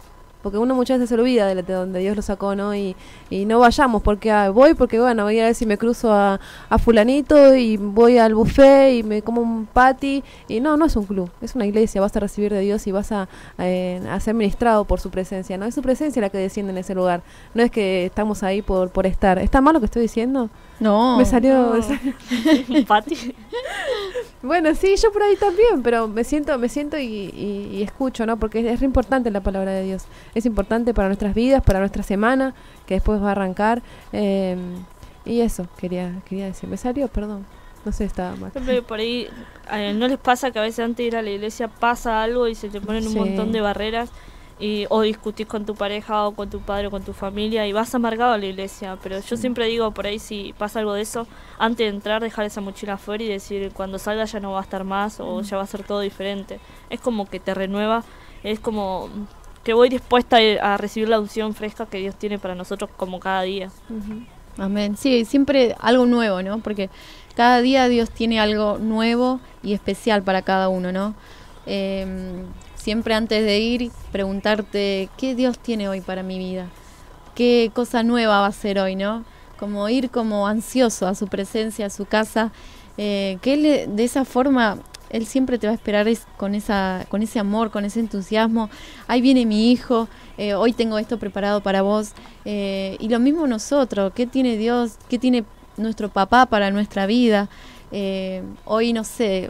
porque uno muchas veces se olvida de donde Dios lo sacó, ¿no? Y no vayamos porque voy porque bueno, voy a ver si me cruzo a fulanito y voy al buffet y me como un patty, y no es un club, es una iglesia, vas a recibir de Dios y vas a ser ministrado por su presencia, ¿no? Es su presencia la que desciende en ese lugar, no es que estamos ahí por estar. ¿Está mal lo que estoy diciendo? No. Me salió... Patty. Bueno, sí, yo por ahí también, pero me siento y escucho, ¿no? Porque es re importante la palabra de Dios. Es importante para nuestras vidas, para nuestra semana, que después va a arrancar. Y eso quería decir. Me salió, perdón. No sé, estaba mal. Siempre por ahí, ¿no les pasa que a veces antes de ir a la iglesia pasa algo y se te ponen un montón de barreras? O discutís con tu pareja o con tu padre o con tu familia y vas amargado a la iglesia, pero yo siempre digo, por ahí si pasa algo de eso, antes de entrar dejar esa mochila afuera y decir cuando salga ya no va a estar más o ya va a ser todo diferente. Es como que te renueva, es como que voy dispuesta a recibir la unción fresca que Dios tiene para nosotros como cada día. Amén. Sí, siempre algo nuevo, ¿no? Porque cada día Dios tiene algo nuevo y especial para cada uno, ¿no? Siempre antes de ir, preguntarte qué Dios tiene hoy para mi vida, qué cosa nueva va a ser hoy, ¿no? Como ir como ansioso a su presencia, a su casa, que Él de esa forma, Él siempre te va a esperar con ese amor, con ese entusiasmo. Ahí viene mi hijo, hoy tengo esto preparado para vos. Y lo mismo nosotros, ¿qué tiene Dios? ¿Qué tiene nuestro papá para nuestra vida? Hoy, no sé,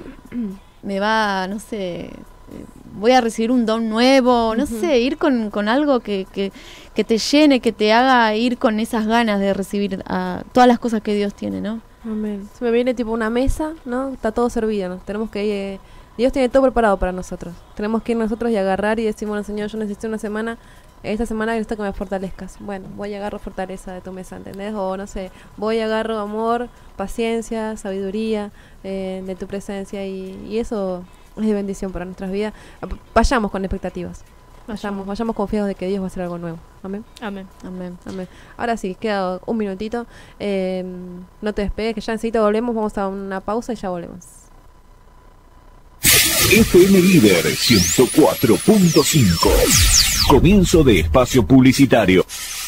voy a recibir un don nuevo, no sé, ir con algo que te llene, que te haga ir con esas ganas de recibir todas las cosas que Dios tiene, ¿no? Amén. Se me viene tipo una mesa, ¿no? Está todo servido, ¿no? Tenemos que ir, Dios tiene todo preparado para nosotros. Tenemos que ir nosotros y agarrar y decir, bueno, Señor, yo necesito una semana, esta semana necesito que me fortalezcas. Bueno, voy y agarro fortaleza de tu mesa, ¿entendés? O no sé, voy y agarro amor, paciencia, sabiduría de tu presencia y eso es de bendición para nuestras vidas. Vayamos con expectativas. Vayamos confiados de que Dios va a hacer algo nuevo. Amén. Amén. Amén. Amén. Ahora sí, queda un minutito. No te despegues, que ya enseguida volvemos. Vamos a una pausa y ya volvemos. FM Líder 104.5. Comienzo de espacio publicitario.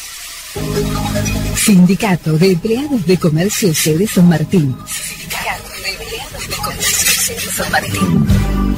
Sindicato de Empleados de Comercio Sede San Martín. Sindicato de Empleados de Comercio Sede San Martín.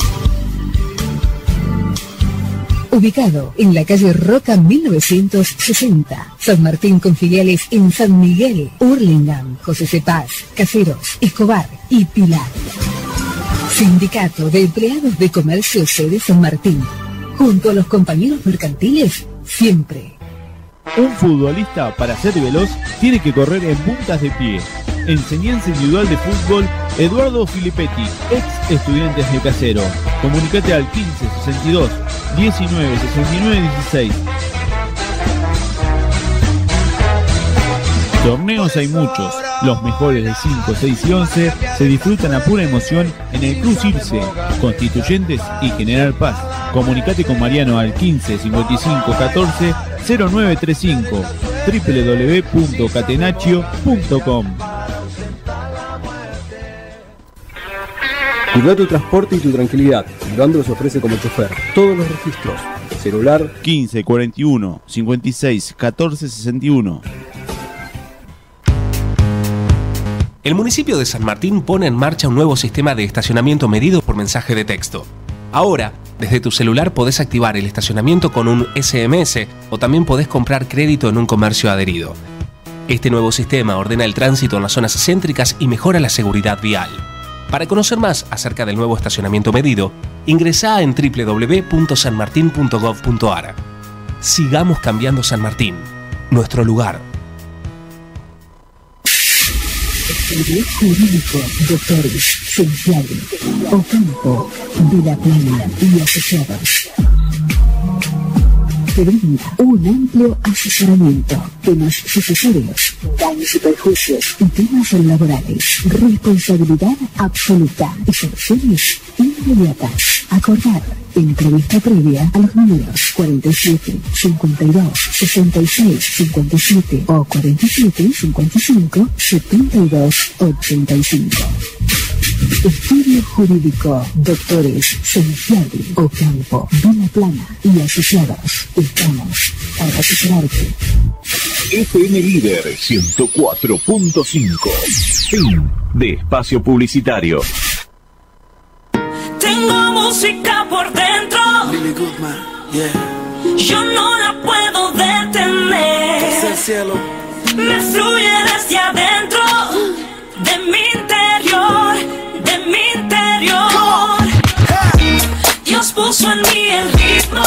Ubicado en la calle Roca 1960, San Martín con filiales en San Miguel, Hurlingham, José C. Paz, Caseros, Escobar y Pilar. Sindicato de Empleados de Comercio Sede San Martín. Junto a los compañeros mercantiles, siempre. Un futbolista, para ser veloz, tiene que correr en puntas de pie. Enseñanza individual de fútbol, Eduardo Filippetti, ex Estudiantes de Casero. Comunicate al 15 62 19 69 16. Torneos hay muchos, los mejores de 5, 6 y 11 se disfrutan a pura emoción en el Club Circe, Constituyentes y General Paz. Comunicate con Mariano al 15 55 14 0935, www.catenaccio.com. Cuida tu transporte y tu tranquilidad. Livandro se ofrece como chofer. Todos los registros. Celular 15 41 56 14 61. El municipio de San Martín pone en marcha un nuevo sistema de estacionamiento medido por mensaje de texto. Ahora, desde tu celular podés activar el estacionamiento con un SMS o también podés comprar crédito en un comercio adherido. Este nuevo sistema ordena el tránsito en las zonas céntricas y mejora la seguridad vial. Para conocer más acerca del nuevo estacionamiento medido, ingresá en www.sanmartin.gov.ar. Sigamos cambiando San Martín, nuestro lugar. Estudio Jurídico, Doctores, Centrales, Ocampo, de la Plana y Asociados. Te brinda un amplio asesoramiento, temas sucesorios, daños y perjuicios y temas laborales, responsabilidad absoluta y soluciones inmediatas. Acordar entrevista previa a los números 47 52 66 57 o 47 55 72 85. Estudio Consultorio Jurídico. Doctores Celestiali, Ocampo, Vila Plana y asociados. Estamos para asesorarte. FM Líder 104.5. Fin de espacio publicitario. Tengo música por dentro. Billy Goodman, yeah. Yo no la puedo detener. Desde el cielo. Me fluye desde adentro. De mi interior. De mi interior. Dios puso en mí el ritmo.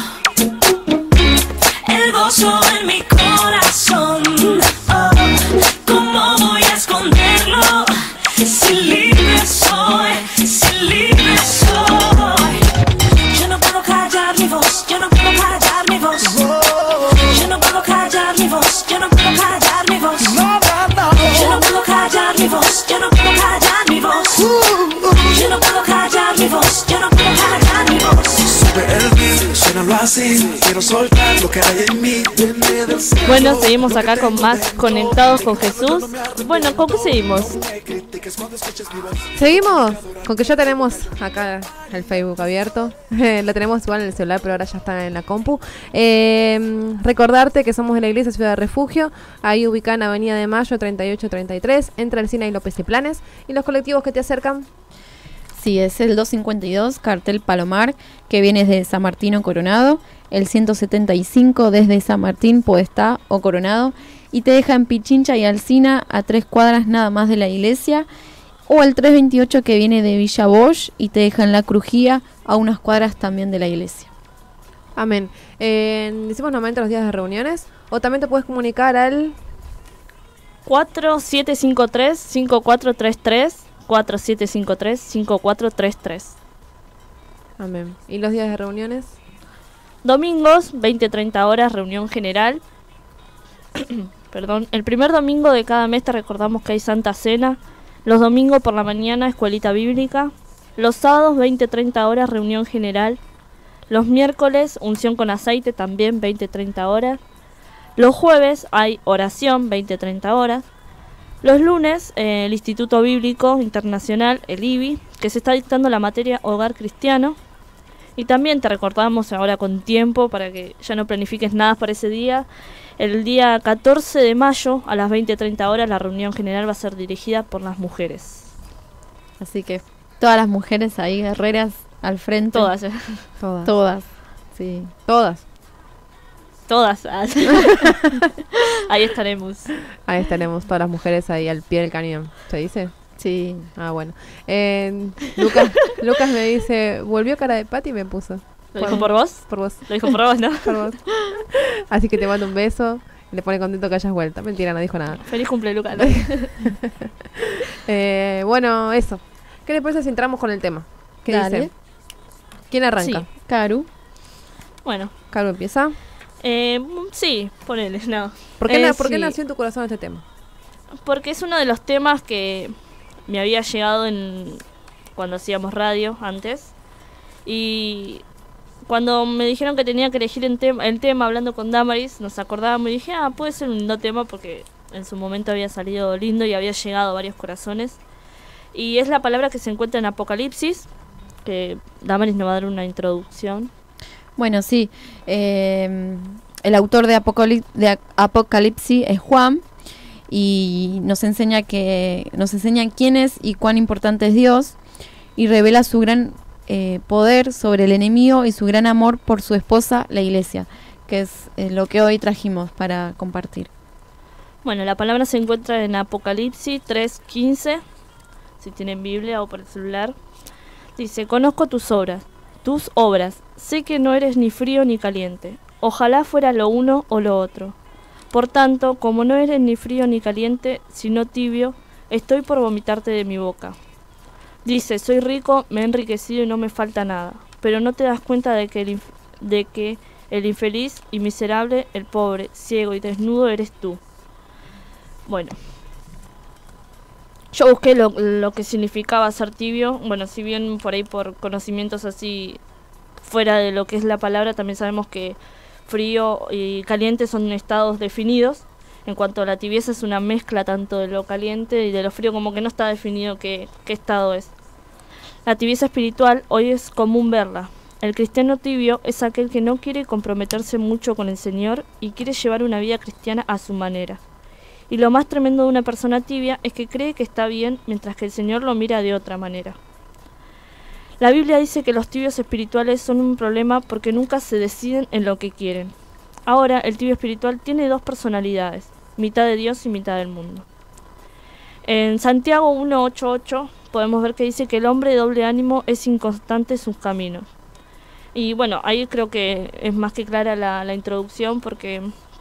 El gozo en mi corazón. Oh, ¿cómo voy a esconderlo? Si libre soy, si libre soy. Yo no puedo callar mi voz, yo no puedo callar mi voz. Yo no puedo callar mi voz, yo no puedo callar mi voz. Yo no puedo callar mi voz, yo no puedo callar mi voz. Yo no puedo callar mi voz, yo no puedo callar mi voz. Sube el beat, suénalo así. Quiero soltar lo que hay en mí. Viene del cielo. Bueno, seguimos acá con más Conectados con Jesús. Bueno, ¿con qué seguimos? Seguimos con que ya tenemos acá el Facebook abierto. Lo tenemos igual en el celular, pero ahora ya está en la compu. Recordarte que somos de la Iglesia Ciudad de Refugio, ahí ubicada en Avenida de Mayo 3833, entre el Cine y López y Planes. ¿Y los colectivos que te acercan? Sí, es el 252, Cartel Palomar, que viene desde San Martín o Coronado, el 175 desde San Martín, Podestá o Coronado, y te deja en Pichincha y Alsina, a 3 cuadras nada más de la iglesia, o el 328 que viene de Villa Bosch y te deja en La Crujía, a unas cuadras también de la iglesia. Amén. Decimos nuevamente los días de reuniones, o también te puedes comunicar al 4753-5433, 4753-5433. Amén. ¿Y los días de reuniones? Domingos, 20-30 horas, reunión general. Perdón. El primer domingo de cada mes te recordamos que hay Santa Cena. Los domingos por la mañana, escuelita bíblica. Los sábados, 20-30 horas, reunión general. Los miércoles, unción con aceite, también 20-30 horas. Los jueves hay oración, 20-30 horas. Los lunes, el Instituto Bíblico Internacional, el IBI, que se está dictando la materia Hogar Cristiano. Y también te recordamos ahora con tiempo, para que ya no planifiques nada para ese día, el día 14 de mayo a las 20-30 horas la reunión general va a ser dirigida por las mujeres. Así que todas las mujeres ahí, guerreras, al frente. Todas. Todas, sí. Todas. Ahí estaremos. Ahí estaremos, todas las mujeres ahí al pie del cañón. ¿Se dice? Sí. Ah, bueno. Lucas me dice, volvió cara de Pati y me puso. ¿Lo dijo por vos? Por vos. Lo dijo por vos, ¿no? Por vos. Así que te mando un beso. Le pone contento que hayas vuelto. Mentira, no dijo nada. Feliz cumple, Lucas. Bueno, eso. ¿Qué les parece si entramos con el tema? ¿Qué Dale. dice? ¿Quién arranca? Sí. Caru. Bueno. Caru empieza. Sí, ponele, no. ¿Por qué sí. nació en tu corazón este tema? Porque es uno de los temas que me había llegado cuando hacíamos radio antes. Y cuando me dijeron que tenía que elegir el tema hablando con Damaris, nos acordábamos y dije, puede ser un lindo tema porque en su momento había salido lindo y había llegado a varios corazones. Y es la palabra que se encuentra en Apocalipsis, que Damaris nos va a dar una introducción. Bueno, sí. El autor de Apocalipsis es Juan y nos enseña quién es y cuán importante es Dios y revela su gran poder sobre el enemigo y su gran amor por su esposa, la iglesia, que es lo que hoy trajimos para compartir. Bueno, la palabra se encuentra en Apocalipsis 3:15, si tienen Biblia o por el celular. Dice, conozco tus obras, sé que no eres ni frío ni caliente. Ojalá fuera lo uno o lo otro. Por tanto, como no eres ni frío ni caliente, sino tibio, estoy por vomitarte de mi boca. Dice, soy rico, me he enriquecido y no me falta nada. Pero no te das cuenta de que el infeliz y miserable, el pobre, ciego y desnudo eres tú. Bueno, yo busqué lo que significaba ser tibio. Bueno, si bien por ahí por conocimientos así fuera de lo que es la palabra, también sabemos que frío y caliente son estados definidos. En cuanto a la tibieza es una mezcla tanto de lo caliente y de lo frío, como que no está definido qué estado es. La tibieza espiritual hoy es común verla. El cristiano tibio es aquel que no quiere comprometerse mucho con el Señor y quiere llevar una vida cristiana a su manera. Y lo más tremendo de una persona tibia es que cree que está bien mientras que el Señor lo mira de otra manera. La Biblia dice que los tibios espirituales son un problema porque nunca se deciden en lo que quieren. Ahora, el tibio espiritual tiene dos personalidades, mitad de Dios y mitad del mundo. En Santiago 1:8-8 podemos ver que dice que el hombre de doble ánimo es inconstante en sus caminos. Y bueno, ahí creo que es más que clara la introducción, porque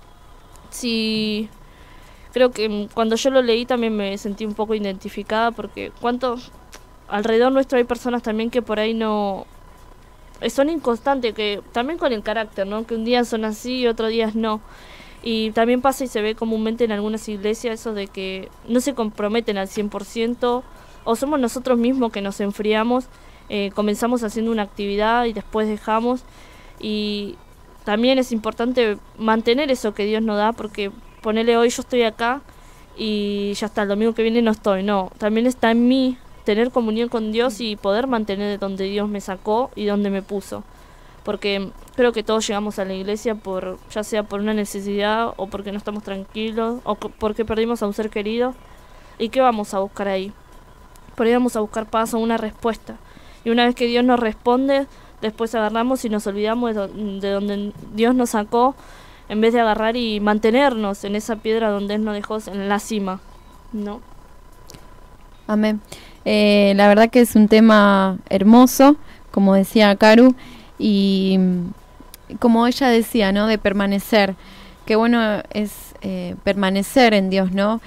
creo que cuando yo lo leí también me sentí un poco identificada, porque alrededor nuestro hay personas también que por ahí no son inconstantes, que también con el carácter, ¿no? Que un día son así y otros días no. Y también pasa y se ve comúnmente en algunas iglesias eso de que no se comprometen al 100%, o somos nosotros mismos que nos enfriamos, comenzamos haciendo una actividad y después dejamos. Y también es importante mantener eso que Dios nos da, porque ponerle hoy yo estoy acá y ya está, el domingo que viene no estoy. No, también está en mí tener comunión con Dios y poder mantener donde Dios me sacó y donde me puso. Porque creo que todos llegamos a la iglesia ya sea por una necesidad o porque no estamos tranquilos o porque perdimos a un ser querido. ¿Y qué vamos a buscar ahí? Por ahí vamos a buscar paz o una respuesta. Y una vez que Dios nos responde, después agarramos y nos olvidamos de donde Dios nos sacó, en vez de agarrar y mantenernos en esa piedra donde Él nos dejó, en la cima, ¿no? Amén. La verdad que es un tema hermoso, como decía Caru, y como ella decía, ¿no? De permanecer. Qué bueno es permanecer en Dios, ¿no?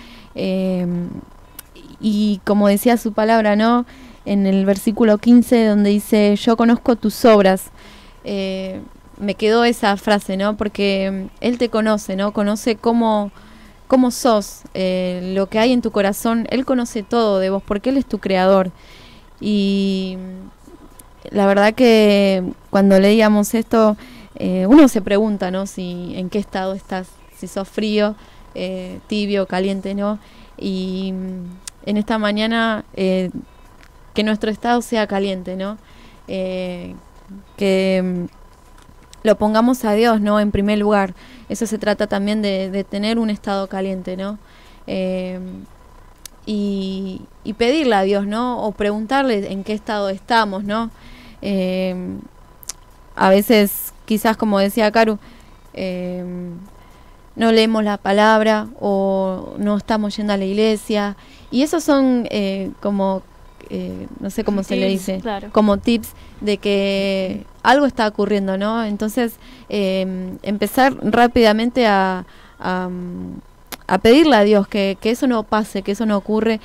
Y como decía su palabra, ¿no? En el versículo 15, donde dice, yo conozco tus obras. Me quedó esa frase, ¿no? Porque Él te conoce, ¿no? Conoce cómo sos, lo que hay en tu corazón. Él conoce todo de vos, porque Él es tu creador. Y la verdad que cuando leíamos esto, uno se pregunta, ¿no? En qué estado estás, si sos frío, tibio, caliente, ¿no? Y en esta mañana, que nuestro estado sea caliente, ¿no? Que lo pongamos a Dios, ¿no? En primer lugar. Eso se trata también de tener un estado caliente, ¿no? Y pedirle a Dios, ¿no? O preguntarle en qué estado estamos, ¿no? A veces, quizás como decía Caru, no leemos la palabra o no estamos yendo a la iglesia. Y esos son no sé cómo se le dice, claro, como tips de que algo está ocurriendo, ¿no? Entonces, empezar rápidamente a pedirle a Dios que eso no pase, que eso no ocurre,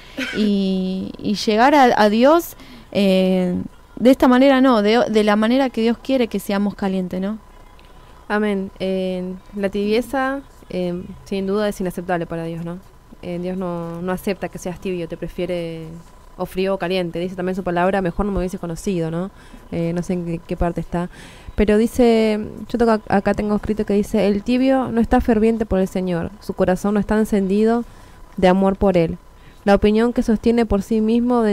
y llegar a Dios de esta manera, no, de la manera que Dios quiere que seamos calientes, ¿no? Amén. La tibieza, sin duda, es inaceptable para Dios, ¿no? Dios no acepta que seas tibio, te prefiere o frío o caliente. Dice también su palabra, mejor no me hubiese conocido, ¿no? No sé en qué parte está. Pero dice, acá tengo escrito que dice, el tibio no está ferviente por el Señor, su corazón no está encendido de amor por Él. La opinión que sostiene por sí mismo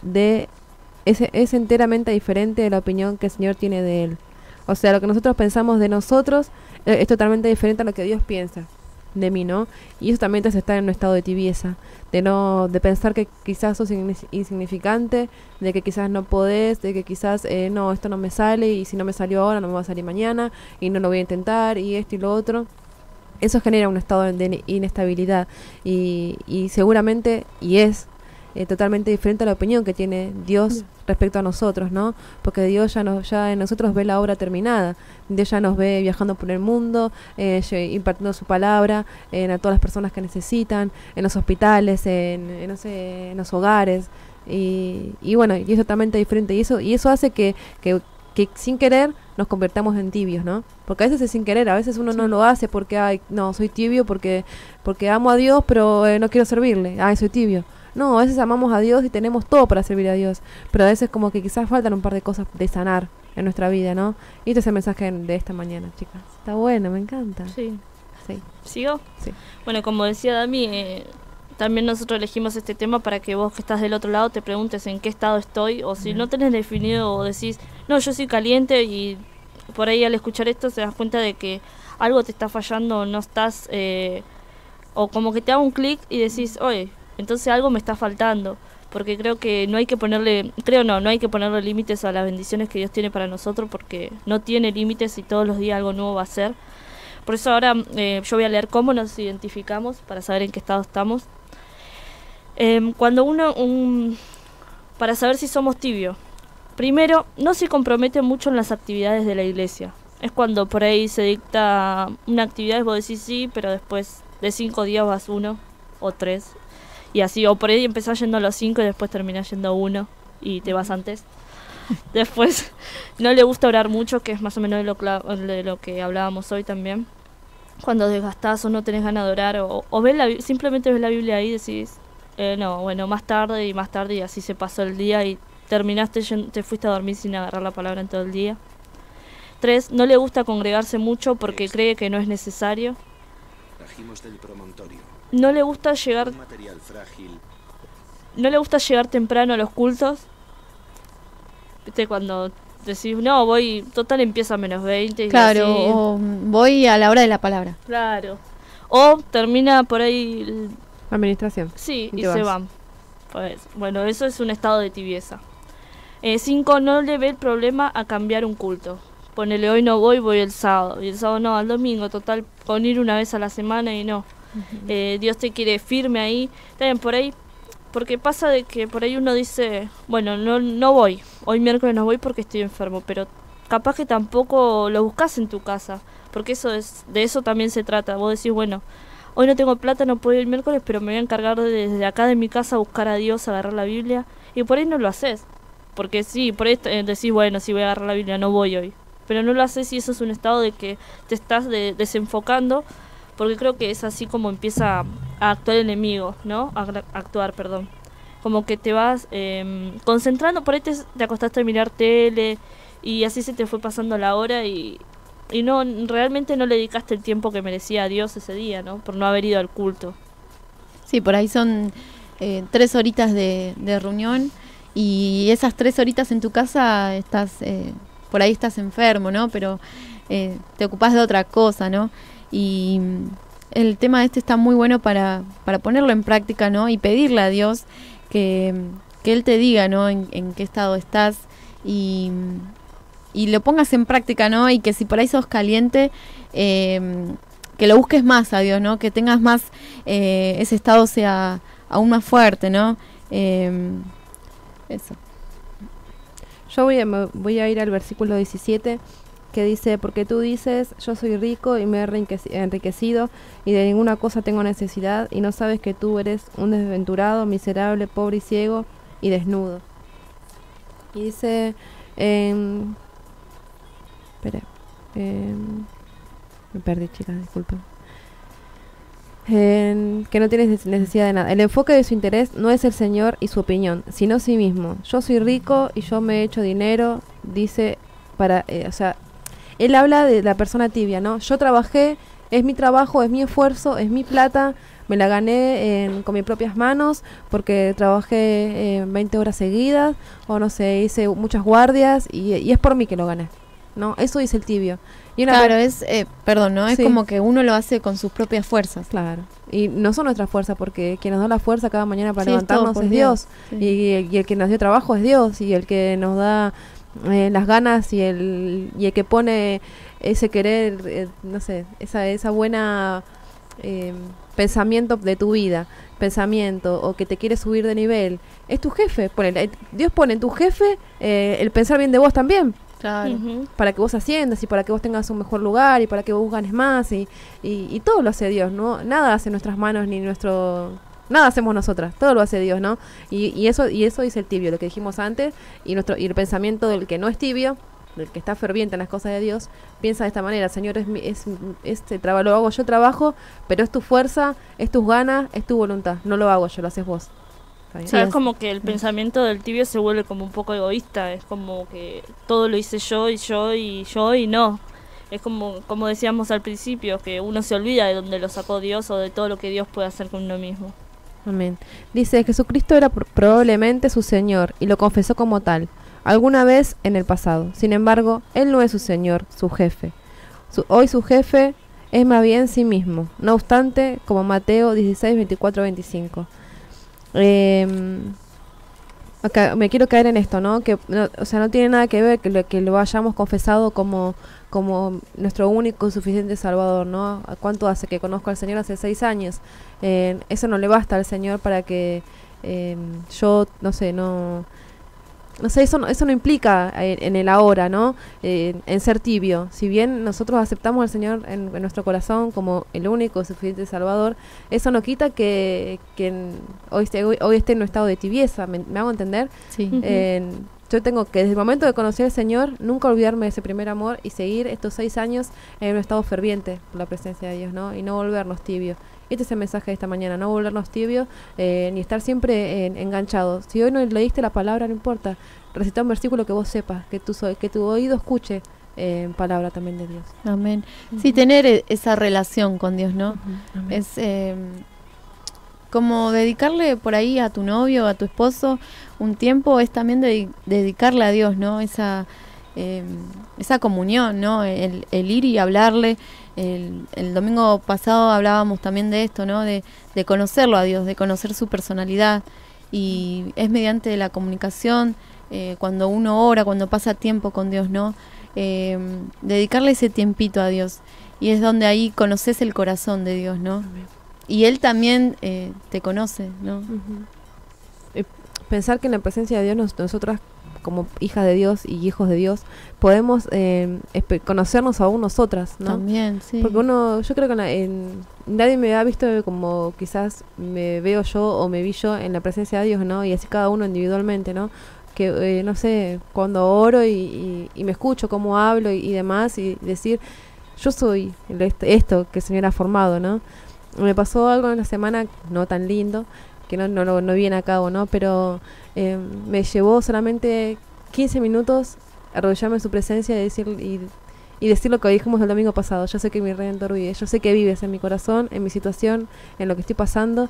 es enteramente diferente de la opinión que el Señor tiene de Él. O sea, lo que nosotros pensamos de nosotros es totalmente diferente a lo que Dios piensa de mí, ¿no? Y eso también te hace estar en un estado de tibieza, de pensar que quizás sos insignificante, de que quizás no podés, de que quizás no, esto no me sale, y si no me salió ahora no me va a salir mañana, y no lo voy a intentar, y esto y lo otro. Eso genera un estado de inestabilidad y seguramente, y es totalmente diferente a la opinión que tiene Dios respecto a nosotros, ¿no? Porque Dios ya en nosotros ve la obra terminada. Dios ya nos ve viajando por el mundo, impartiendo su palabra a todas las personas que necesitan, en los hospitales, en los hogares, y bueno, y es totalmente diferente, y eso hace que sin querer nos convertamos en tibios, ¿no? Porque a veces es sin querer, a veces uno no lo hace porque no, soy tibio porque amo a Dios, pero no quiero servirle, soy tibio. No, a veces amamos a Dios y tenemos todo para servir a Dios, pero a veces como que quizás faltan un par de cosas de sanar en nuestra vida, ¿no? Y este es el mensaje de esta mañana, chicas. Está bueno, me encanta. Sí. Sí. ¿Sigo? Sí. Bueno, como decía Dami, también nosotros elegimos este tema para que vos que estás del otro lado te preguntes en qué estado estoy, o si no tenés definido o decís, no, yo soy caliente, y por ahí al escuchar esto se das cuenta de que algo te está fallando, o no estás, o como que te haga un clic y decís, oye, entonces algo me está faltando, porque creo que no hay que ponerle, no hay que ponerle límites a las bendiciones que Dios tiene para nosotros, porque no tiene límites y todos los días algo nuevo va a ser. Por eso ahora yo voy a leer cómo nos identificamos para saber en qué estado estamos. Cuando para saber si somos tibios, primero, no se compromete mucho en las actividades de la iglesia. Es cuando por ahí se dicta una actividad y vos decís sí, pero después de 5 días vas 1 o 3. Y así, o por ahí empezás yendo a los 5 y después terminás yendo 1 y te vas antes. Después, no le gusta orar mucho, que es más o menos de lo que hablábamos hoy también. Cuando desgastás o no tenés ganas de orar, o simplemente ves la Biblia ahí y decís, no, bueno, más tarde, y así se pasó el día y terminaste, te fuiste a dormir sin agarrar la palabra en todo el día. 3, no le gusta congregarse mucho porque cree que no es necesario. No le gusta llegar temprano a los cultos. ¿Viste? Cuando decís, no, voy, total empieza a -20. Y claro, así. O voy a la hora de la palabra. Claro. O termina por ahí administración. Sí, y se van. Pues, bueno, eso es un estado de tibieza. 5, no le ve el problema a cambiar un culto. Ponele, hoy no voy el sábado. Y el sábado no, al domingo, total, con ir una vez a la semana y no. Dios te quiere firme ahí. También por ahí, porque pasa de que por ahí uno dice, bueno, no voy. Hoy miércoles no voy porque estoy enfermo. Pero capaz que tampoco lo buscas en tu casa. Porque de eso también se trata. Vos decís, bueno, hoy no tengo plata, no puedo ir el miércoles, pero me voy a encargar desde acá de mi casa a buscar a Dios, a agarrar la Biblia. Y por ahí no lo haces. Porque sí, por ahí decís, bueno, sí voy a agarrar la Biblia, no voy hoy. Pero no lo haces y eso es un estado de que te estás desenfocando, porque creo que es así como empieza a actuar el enemigo, ¿no? Actuar, perdón. Como que te vas concentrando, por ahí te acostaste a mirar tele y así se te fue pasando la hora y no realmente no le dedicaste el tiempo que merecía a Dios ese día, ¿no? Por no haber ido al culto. Sí, por ahí son 3 horitas de reunión y esas 3 horitas en tu casa estás... por ahí estás enfermo, ¿no? Pero te ocupás de otra cosa, ¿no? Y el tema este está muy bueno para ponerlo en práctica, ¿no? Y pedirle a Dios que Él te diga, ¿no? En qué estado estás y lo pongas en práctica, ¿no? Y que si por ahí sos caliente, que lo busques más a Dios, ¿no? Que tengas más, ese estado sea aún más fuerte, ¿no? Eso. Yo voy a ir al versículo 17, que dice, porque tú dices, yo soy rico y me he enriquecido y de ninguna cosa tengo necesidad, y no sabes que tú eres un desventurado, miserable, pobre y ciego y desnudo. Y dice, me perdí, chicas, disculpen. Que no tienes necesidad de nada. El enfoque de su interés no es el Señor y su opinión, sino sí mismo. Yo soy rico y yo me he hecho dinero, dice, o sea, él habla de la persona tibia, ¿no? Yo trabajé, es mi trabajo, es mi esfuerzo, es mi plata, me la gané con mis propias manos, porque trabajé 20 horas seguidas, o no sé, hice muchas guardias, y es por mí que lo gané, ¿no? Eso dice el tibio. Claro, es, perdón, ¿no? Es sí, como que uno lo hace con sus propias fuerzas. Claro. Y no son nuestras fuerzas, porque quien nos da la fuerza cada mañana para sí, levantarnos es Dios. Sí. Y el que nos dio trabajo es Dios. Y el que nos da las ganas y el que pone ese querer, no sé, esa buena pensamiento de tu vida, pensamiento, o que te quiere subir de nivel, es tu jefe. Dios pone en tu jefe el pensar bien de vos también. Claro. Para que vos asciendas y para que vos tengas un mejor lugar y para que vos ganes más y todo lo hace Dios, ¿no? Nada hace nuestras manos nada hacemos nosotras, todo lo hace Dios, ¿no? Y eso dice el tibio, lo que dijimos antes, y el pensamiento del que no es tibio, del que está ferviente en las cosas de Dios, piensa de esta manera: Señor, lo hago yo, trabajo, pero es tu fuerza, es tus ganas, es tu voluntad, no lo hago yo, lo haces vos. O sea, es como que el pensamiento del tibio se vuelve como un poco egoísta, es como que todo lo hice yo y no. Es como decíamos al principio, que uno se olvida de dónde lo sacó Dios o de todo lo que Dios puede hacer con uno mismo. Amén. Dice, Jesucristo era probablemente su Señor y lo confesó como tal, alguna vez en el pasado. Sin embargo, Él no es su Señor, su jefe. Hoy su jefe es más bien sí mismo. No obstante, como Mateo 16, 24, 25. Acá me quiero caer en esto, ¿no? Que no, o sea, no tiene nada que ver que lo hayamos confesado como nuestro único y suficiente Salvador, ¿no? ¿Cuánto hace que conozco al Señor? Hace 6 años. Eso no le basta al Señor para que yo, no sé, eso no implica en el ahora, ¿no? En ser tibio. Si bien nosotros aceptamos al Señor en nuestro corazón como el único y suficiente Salvador, eso no quita que hoy esté en un estado de tibieza. ¿Me hago entender? Sí. Yo tengo que desde el momento de conocer al Señor nunca olvidarme de ese primer amor y seguir estos 6 años en un estado ferviente por la presencia de Dios, ¿no? Y no volvernos tibios. Este es el mensaje de esta mañana, no volvernos tibios ni estar siempre enganchados. Si hoy no leíste la palabra, no importa, recita un versículo que vos sepas, que tu oído escuche palabra también de Dios. Amén. Sí, tener esa relación con Dios, ¿no? Es como dedicarle por ahí a tu novio, a tu esposo, un tiempo, es también dedicarle a Dios, ¿no? Esa comunión, ¿no? El ir y hablarle. El domingo pasado hablábamos también de esto, ¿no? De conocerlo a Dios, de conocer su personalidad. Y es mediante la comunicación, cuando uno ora, cuando pasa tiempo con Dios, ¿no? Dedicarle ese tiempito a Dios. Y es donde ahí conoces el corazón de Dios, ¿no? Y Él también te conoce, ¿no? Pensar que en la presencia de Dios nosotras, como hijas de Dios y hijos de Dios, podemos conocernos aún nosotras, ¿no? También, sí. Porque yo creo que nadie me ha visto como quizás me veo yo o me vi yo en la presencia de Dios, ¿no? Y así cada uno individualmente, ¿no? Que, no sé, cuando oro y me escucho cómo hablo y demás, y decir, yo soy esto que el Señor ha formado, ¿no? Me pasó algo en la semana no tan lindo, que no viene a cabo, ¿no? Pero me llevó solamente 15 minutos arrodillarme en su presencia y decir lo que dijimos el domingo pasado. Yo sé que mi Redentor vive, yo sé que vives en mi corazón, en mi situación, en lo que estoy pasando,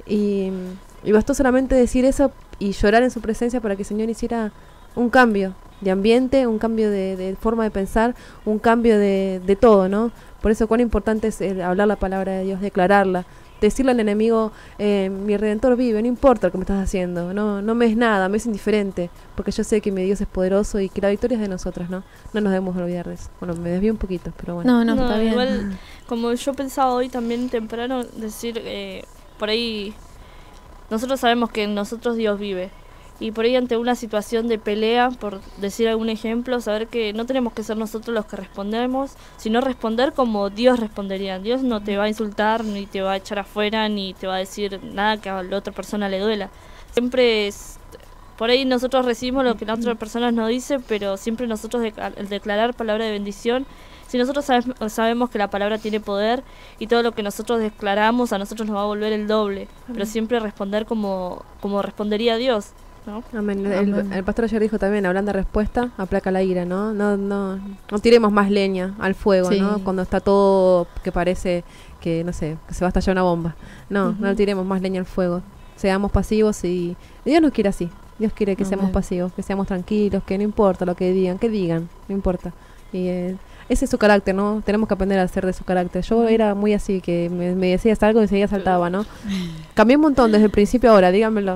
y bastó solamente decir eso y llorar en su presencia para que el Señor hiciera un cambio de ambiente, un cambio de forma de pensar, un cambio de todo, ¿no? Por eso cuán importante es hablar la palabra de Dios, declararla, decirle al enemigo, mi Redentor vive, no importa lo que me estás haciendo, no me es nada, me es indiferente, porque yo sé que mi Dios es poderoso y que la victoria es de nosotras, ¿no? No nos debemos olvidar de eso. Bueno, me desvío un poquito, pero bueno. No, está bien. Igual, como yo pensaba hoy también temprano, decir, por ahí, nosotros sabemos que en nosotros Dios vive. Y por ahí ante una situación de pelea, por decir algún ejemplo, saber que no tenemos que ser nosotros los que respondemos, sino responder como Dios respondería. Dios no te va a insultar, ni te va a echar afuera, ni te va a decir nada que a la otra persona le duela. Siempre por ahí nosotros recibimos lo que la otra persona nos dice, pero siempre nosotros el declarar palabra de bendición, si nosotros sabemos que la palabra tiene poder y todo lo que nosotros declaramos a nosotros nos va a volver el doble, pero siempre responder como respondería Dios, ¿no? Amén. El pastor ayer dijo también, hablando de respuesta, aplaca la ira, ¿no? No tiremos más leña al fuego, Sí. ¿no? Cuando está todo que parece que, no sé, que se va a estallar una bomba. No tiremos más leña al fuego. Seamos pasivos y Dios nos quiere así. Dios quiere que seamos pasivos, que seamos tranquilos, que no importa lo que digan, no importa. Y ese es su carácter, ¿no? Tenemos que aprender a ser de su carácter. Yo era muy así, que me decías algo y enseguida saltaba, ¿no? Cambié un montón desde el principio a ahora, díganmelo.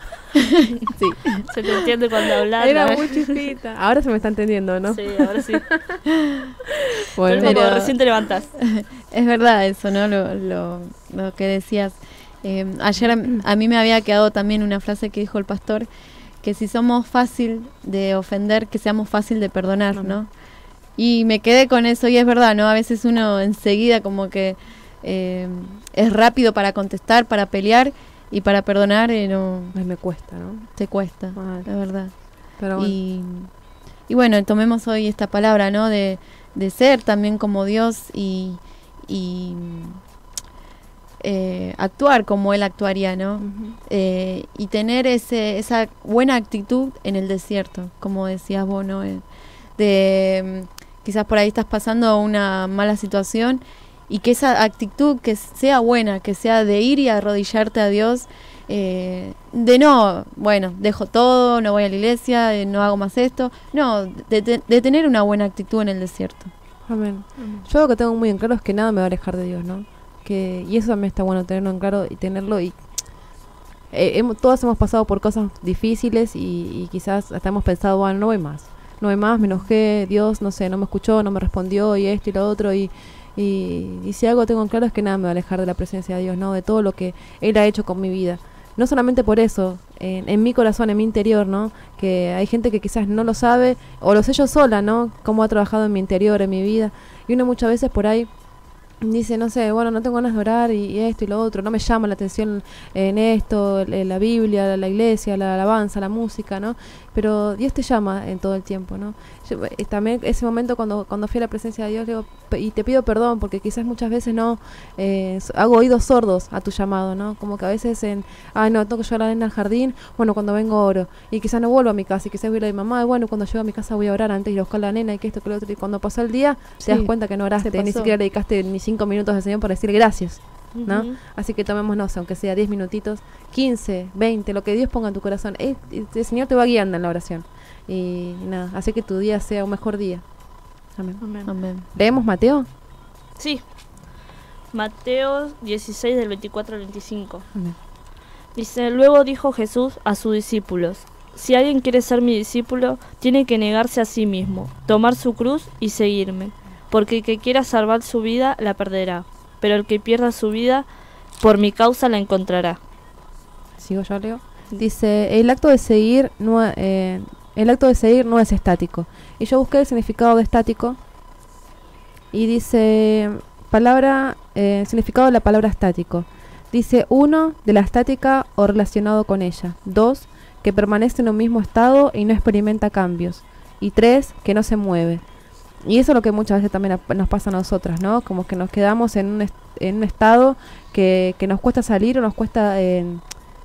Sí, se te entiende cuando hablas. Era muy chispita. Ahora se me está entendiendo, ¿no? Sí, ahora sí. Bueno, pero recién te levantás. Es verdad eso, ¿no? Lo que decías. Ayer a mí me había quedado también una frase que dijo el pastor, que si somos fácil de ofender, que seamos fácil de perdonar, ¿no? Y me quedé con eso, y es verdad, ¿no? A veces uno enseguida como que es rápido para contestar, para pelear, y para perdonar no me cuesta, ¿no? Te cuesta, la verdad. Pero bueno. Y bueno, tomemos hoy esta palabra, ¿no? De ser también como Dios y actuar como Él actuaría, ¿no? Y tener esa buena actitud en el desierto, como decías vos, ¿no? Quizás por ahí estás pasando una mala situación y que esa actitud que sea buena, que sea de ir y arrodillarte a Dios, de no, bueno, dejo todo, no voy a la iglesia, no hago más esto, no, de tener una buena actitud en el desierto. Amén. Yo lo que tengo muy en claro es que nada me va a alejar de Dios, ¿no? Y eso también está bueno tenerlo en claro y tenerlo y todas hemos pasado por cosas difíciles y quizás hasta hemos pensado, bueno, no voy más, me enojé, Dios, no sé, no me escuchó, no me respondió y esto y lo otro y si algo tengo en claro es que nada me va a alejar de la presencia de Dios, ¿no? De todo lo que Él ha hecho con mi vida. No solamente por eso, en mi corazón, en mi interior, ¿no? Que hay gente que quizás no lo sabe, o lo sé yo sola, ¿no? Cómo ha trabajado en mi interior, en mi vida. Y uno muchas veces por ahí dice, no sé, bueno, no tengo ganas de orar y esto y lo otro, no me llama la atención en esto, en la Biblia, la iglesia, la alabanza, la música, ¿no? Pero Dios te llama en todo el tiempo, ¿no? Yo, también ese momento cuando fui a la presencia de Dios, digo, y te pido perdón porque quizás muchas veces no hago oídos sordos a tu llamado, ¿no? Como que a veces no, tengo que llevar a la nena al jardín, bueno, cuando vengo oro, y quizás no vuelvo a mi casa, y quizás voy a ir a mi mamá, y bueno, cuando llego a mi casa voy a orar antes de ir a buscar a la nena, y que esto, que lo otro, y cuando pasó el día, te das cuenta que no oraste, ni siquiera le dedicaste ni 5 minutos al Señor para decirle gracias, ¿no? Así que tomémonos, aunque sea 10 minutitos, 15, 20, lo que Dios ponga en tu corazón, el Señor te va guiando en la oración, y nada, hace que tu día sea un mejor día. Amén. Amén. Amén. ¿Leemos Mateo? Sí. Mateo 16 del 24 al 25. Amén. Dice, luego dijo Jesús a sus discípulos, si alguien quiere ser mi discípulo, tiene que negarse a sí mismo, tomar su cruz y seguirme, porque el que quiera salvar su vida la perderá, pero el que pierda su vida por mi causa la encontrará. Sigo yo, Leo. Dice, el acto de seguir no es estático. Y yo busqué el significado de estático y dice significado de la palabra estático. Dice 1, de la estática o relacionado con ella. 2, que permanece en un mismo estado y no experimenta cambios. Y 3, que no se mueve. Y eso es lo que muchas veces también nos pasa a nosotras, ¿no? Como que nos quedamos en un estado que nos cuesta salir o nos cuesta en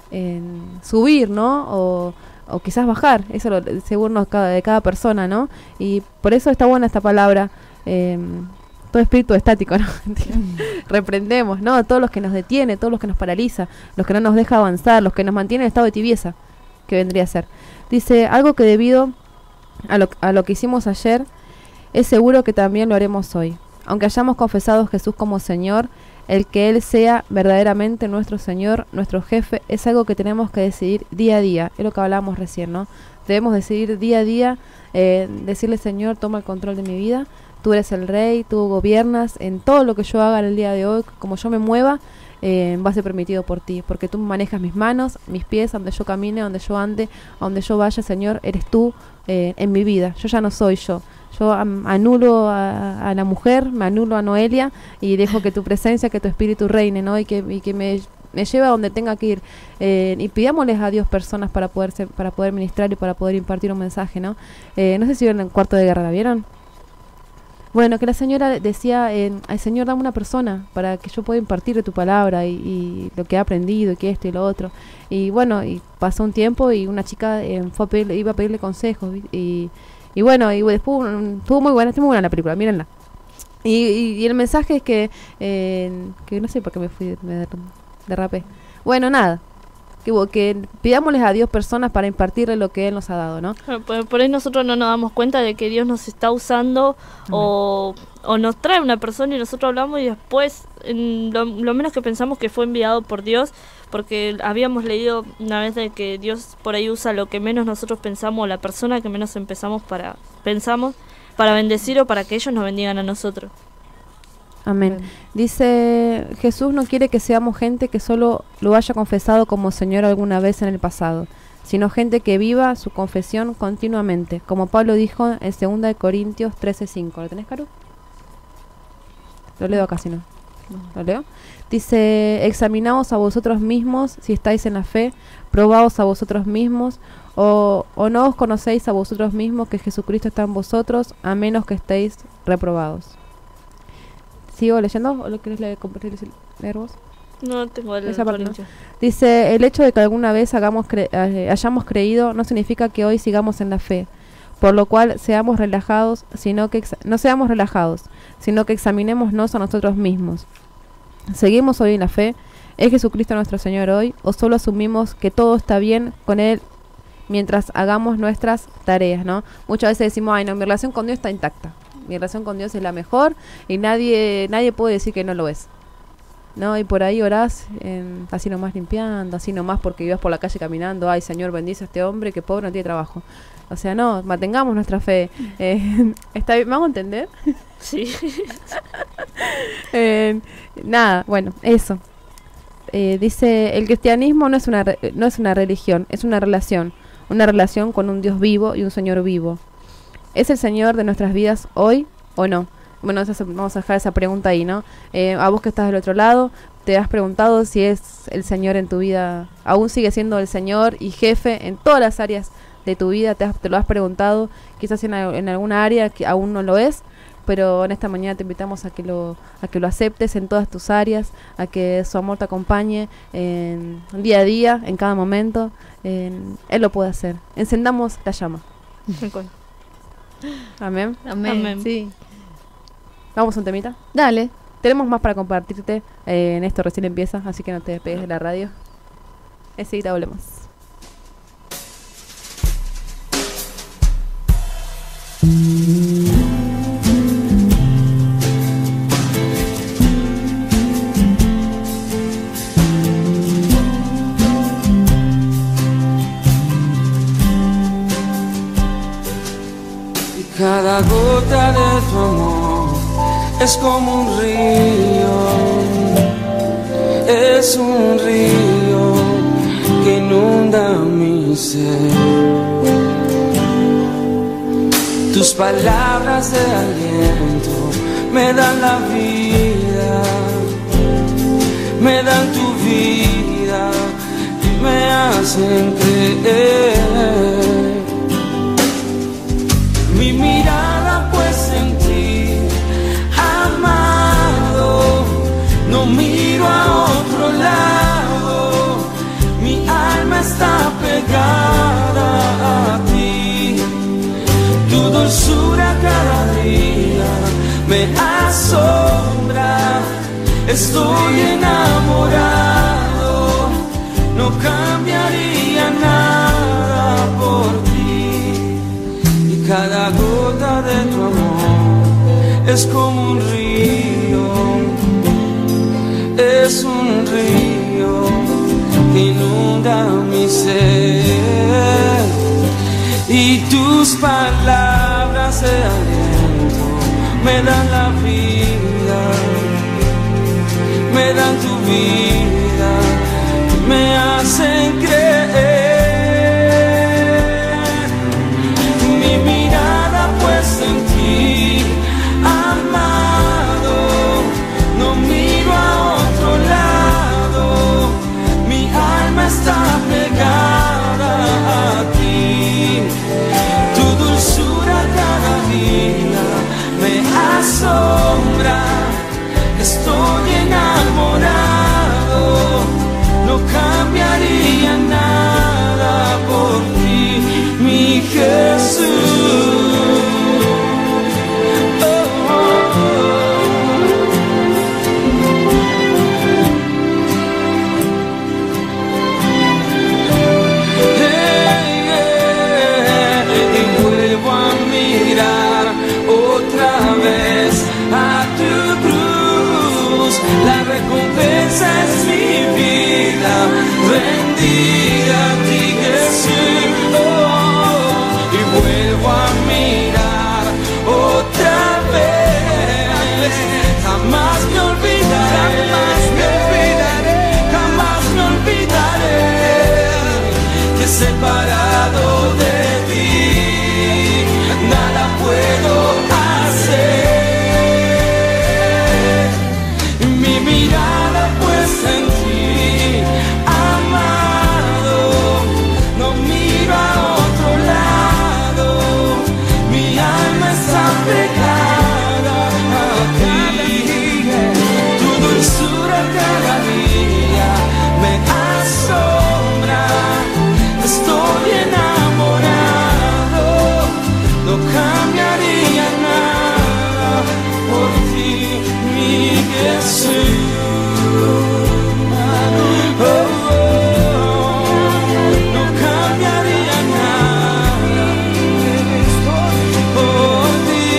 subir, ¿no? O quizás bajar, eso según de cada persona, ¿no? Y por eso está buena esta palabra, todo espíritu estático, ¿no? Reprendemos, ¿no? Todos los que nos detiene, todos los que nos paraliza, los que no nos deja avanzar, los que nos mantienen en estado de tibieza, que vendría a ser. Dice, algo que debido a lo que hicimos ayer, es seguro que también lo haremos hoy. Aunque hayamos confesado a Jesús como Señor, el que Él sea verdaderamente nuestro Señor, nuestro jefe, es algo que tenemos que decidir día a día. Es lo que hablábamos recién, ¿no? Debemos decidir día a día, decirle, Señor, toma el control de mi vida. Tú eres el Rey, tú gobiernas en todo lo que yo haga en el día de hoy, como yo me mueva, va a ser permitido por ti, porque tú manejas mis manos, mis pies, donde yo camine, donde yo ande, a donde yo vaya, Señor, eres tú en mi vida. Yo ya no soy yo. Yo anulo a la mujer, me anulo a Noelia y dejo que tu presencia, que tu espíritu reine, ¿no? Y que me lleve a donde tenga que ir. Y pidámosles a Dios personas para poder ministrar y para poder impartir un mensaje, ¿no? No sé si vieron el Cuarto de Guerra, ¿la vieron? Bueno, que la señora decía, ay Señor, dame una persona para que yo pueda impartir de tu palabra y lo que he aprendido y que esto y lo otro. Y bueno, y pasó un tiempo y una chica iba a pedirle consejos y bueno, y después estuvo muy buena la película, mírenla. Y el mensaje es que no sé por qué me derrapé. Bueno, nada, que pidámosles a Dios personas para impartirle lo que Él nos ha dado, ¿no? Bueno, por ahí nosotros no nos damos cuenta de que Dios nos está usando o nos trae una persona y nosotros hablamos y después lo menos que pensamos que fue enviado por Dios, porque habíamos leído una vez de que Dios por ahí usa lo que menos nosotros pensamos, la persona que menos pensamos para bendecir o para que ellos nos bendigan a nosotros. Amén. Dice, Jesús no quiere que seamos gente que solo lo haya confesado como Señor alguna vez en el pasado, sino gente que viva su confesión continuamente, como Pablo dijo en 2 Corintios 13:5. ¿Lo tenés, Caru? Lo leo acá, si no. ¿Lo leo? Dice, examinaos a vosotros mismos si estáis en la fe, probaos a vosotros mismos, o no os conocéis a vosotros mismos que Jesucristo está en vosotros, a menos que estéis reprobados. ¿Sigo leyendo o lo querés leer vos? No tengo esa parte, ¿no? Dice, el hecho de que alguna vez hayamos creído no significa que hoy sigamos en la fe, Por lo cual seamos relajados, no seamos relajados, sino que examinémonos a nosotros mismos. ¿Seguimos hoy en la fe? ¿Es Jesucristo nuestro Señor hoy? ¿O solo asumimos que todo está bien con Él mientras hagamos nuestras tareas, ¿no? Muchas veces decimos, ay no, mi relación con Dios está intacta. Mi relación con Dios es la mejor y nadie puede decir que no lo es, ¿no? Y por ahí orás así nomás limpiando, así nomás porque ibas por la calle caminando, ay Señor, bendice a este hombre que pobre no tiene trabajo. O sea, no, mantengamos nuestra fe. ¿Está bien? ¿Me hago entender? Sí. Nada, bueno, eso. Dice, el cristianismo no es una religión, es una relación con un Dios vivo y un Señor vivo. ¿Es el Señor de nuestras vidas hoy o no? Bueno, vamos a dejar esa pregunta ahí, ¿no? A vos que estás del otro lado, ¿te has preguntado si es el Señor en tu vida? ¿Aún sigue siendo el Señor y jefe en todas las áreas de tu vida? ¿Te lo has preguntado? Quizás en alguna área que aún no lo es, pero en esta mañana te invitamos a que lo aceptes en todas tus áreas, a que su amor te acompañe en día a día, en cada momento. Él lo puede hacer. Encendamos la llama. Amén. Amén. Sí. Vamos a un temita. Dale. Tenemos más para compartirte. En esto recién empieza, así que no te despegues de la radio. Enseguida volvemos. Cada gota de tu amor es como un río, es un río que inunda mi ser. Tus palabras de aliento me dan la vida, me dan tu vida y me hacen creer. Mi mirada puesta en ti, amado, no miro a otro lado, mi alma está pegada a ti, tu dulzura cada día me asombra, estoy enamorado, no cambiaría nada por ti. Cada gota de tu amor es como un río, es un río que inunda mi ser. Y tus palabras de aliento me dan la vida, me dan tu vida, me hacen creer. En ti, amado, no miro a otro lado, mi alma está pegada a ti, tu dulzura cada día me asombra, estoy enamorado, cambiaría nada por ti, mi Jesús. No cambiaría nada por ti.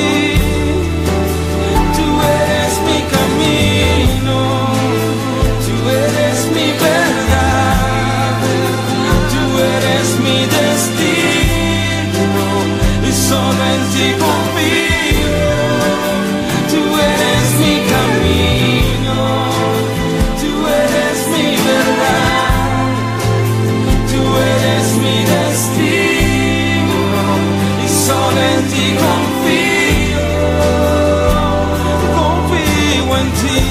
Tú eres mi camino, tú eres mi verdad, tú eres mi destino y solo en ti confío. Tú eres mi camino, tú eres mi verdad, tú eres mi destino y solo en ti confío, confío en ti.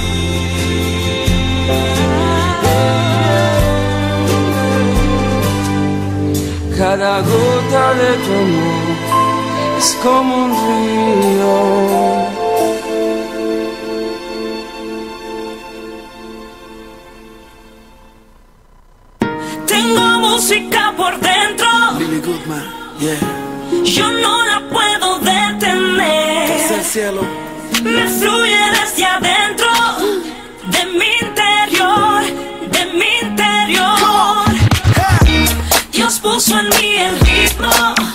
Cada gota de tu amor es como un río. Tengo música por dentro, Lily Goodman, yeah. yo no la puedo detener. Es el cielo. Me fluye desde adentro, de mi interior, de mi interior. Dios puso en mí el ritmo,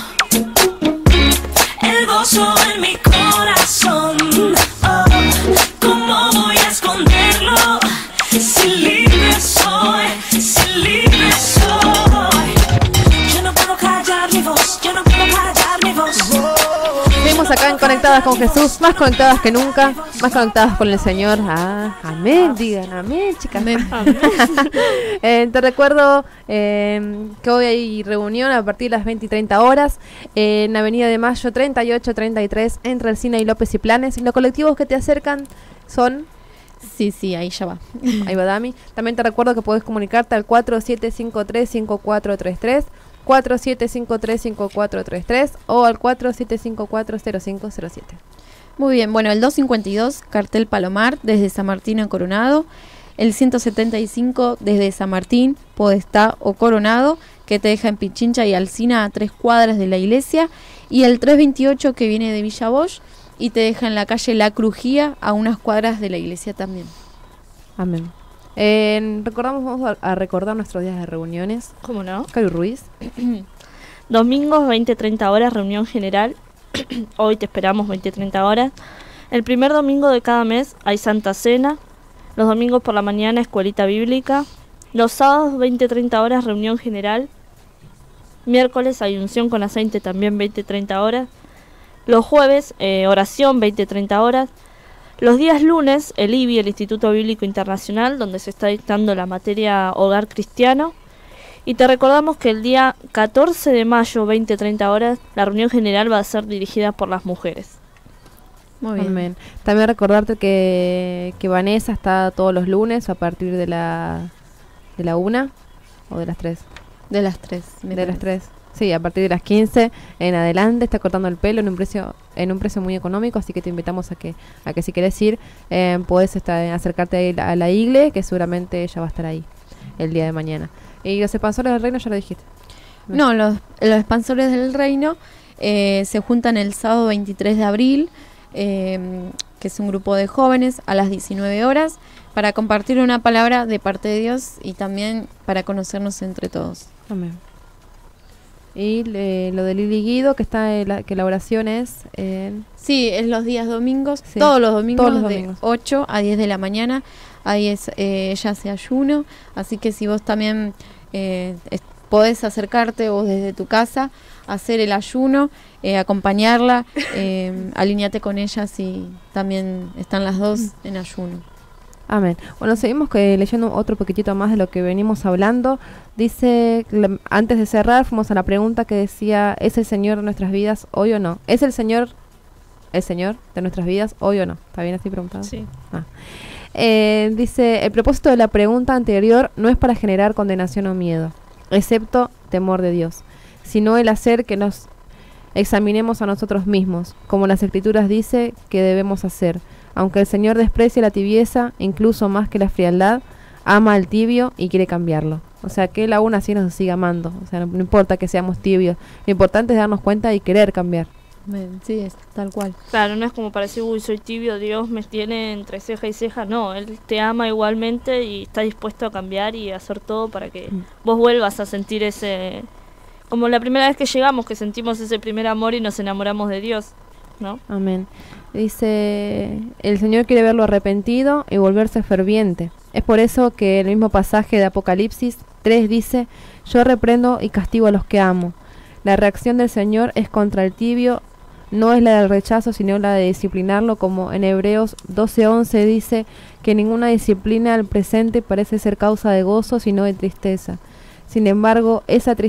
el gozo en mi corazón. Oh, ¿cómo voy a esconderlo? Si libre soy, si libre soy. Yo no puedo callar mi voz, yo no puedo callar mi voz. Seguimos acá en Conectadas con Jesús, más conectadas que nunca, más conectadas con el Señor. Ah, amén, digan amén, chicas. Amén. Te recuerdo que hoy hay reunión a partir de las 20 y 30 horas en Avenida de Mayo 38-33 entre Alsina y López y Planes. Y los colectivos que te acercan son... Sí, ahí ya va. Ahí va Dami. También te recuerdo que podés comunicarte al 4753-5433, 4753-5433 o al 4754-0507. Muy bien, bueno, el 252, Cartel Palomar, desde San Martín a Coronado. El 175, desde San Martín, Podestá o Coronado, que te deja en Pichincha y Alsina a 3 cuadras de la iglesia. Y el 328, que viene de Villa Bosch y te deja en la calle La Crujía a unas cuadras de la iglesia también. Amén. Vamos a recordar nuestros días de reuniones. ¿Cómo no? Caru Ruiz. Domingos 20-30 horas, reunión general. Hoy te esperamos 20-30 horas. El primer domingo de cada mes hay Santa Cena. Los domingos por la mañana, escuelita bíblica. Los sábados 20-30 horas, reunión general. Miércoles hay unción con aceite, también 20-30 horas. Los jueves, oración, 20-30 horas. Los días lunes, el IBI, el Instituto Bíblico Internacional, donde se está dictando la materia Hogar Cristiano. Y te recordamos que el día 14 de mayo, 20-30 horas, la reunión general va a ser dirigida por las mujeres. Muy bien. Amén. También recordarte que Vanessa está todos los lunes a partir de la 1 o de las 3. De las 3. De las 3. Sí, a partir de las 15 en adelante está cortando el pelo en un precio muy económico, así que te invitamos a que si querés ir, podés acercarte a la igle, que seguramente ella va a estar ahí el día de mañana. Y los expansores del reino ya lo dijiste. No, los expansores del reino se juntan el sábado 23 de abril, que es un grupo de jóvenes, a las 19 horas, para compartir una palabra de parte de Dios y también para conocernos entre todos. Amén. Y lo de Lili Guido, que que la oración es... Sí, es los días domingos, Sí, todos los domingos, todos los de domingos. 8 a 10 de la mañana. Ahí ella hace ayuno, así que si vos también podés acercarte vos desde tu casa, hacer el ayuno, acompañarla, alineate con ella si también están las dos en ayuno. Amén. Bueno, seguimos leyendo otro poquitito más de lo que venimos hablando. Dice, antes de cerrar, fuimos a la pregunta que decía, ¿es el Señor de nuestras vidas hoy o no? ¿Es el Señor de nuestras vidas hoy o no? ¿Está bien así preguntado? Sí. Dice, el propósito de la pregunta anterior no es para generar condenación o miedo, excepto temor de Dios, sino el hacer que nos examinemos a nosotros mismos, como las Escrituras dice que debemos hacer. Aunque el Señor desprecie la tibieza, incluso más que la frialdad, ama al tibio y quiere cambiarlo. O sea, que Él aún así nos siga amando. O sea, no importa que seamos tibios, lo importante es darnos cuenta y querer cambiar. Sí, es tal cual. Claro, no es como para decir, uy, soy tibio, Dios me tiene entre ceja y ceja. No, Él te ama igualmente y está dispuesto a cambiar y a hacer todo para que vos vuelvas a sentir ese... Como la primera vez que llegamos, que sentimos ese primer amor y nos enamoramos de Dios, ¿no? Amén. Dice, el Señor quiere verlo arrepentido y volverse ferviente. Es por eso que el mismo pasaje de Apocalipsis 3 dice, yo reprendo y castigo a los que amo. La reacción del Señor es contra el tibio, no es la del rechazo, sino la de disciplinarlo, como en Hebreos 12:11 dice que ninguna disciplina al presente parece ser causa de gozo, sino de tristeza. Sin embargo, es esa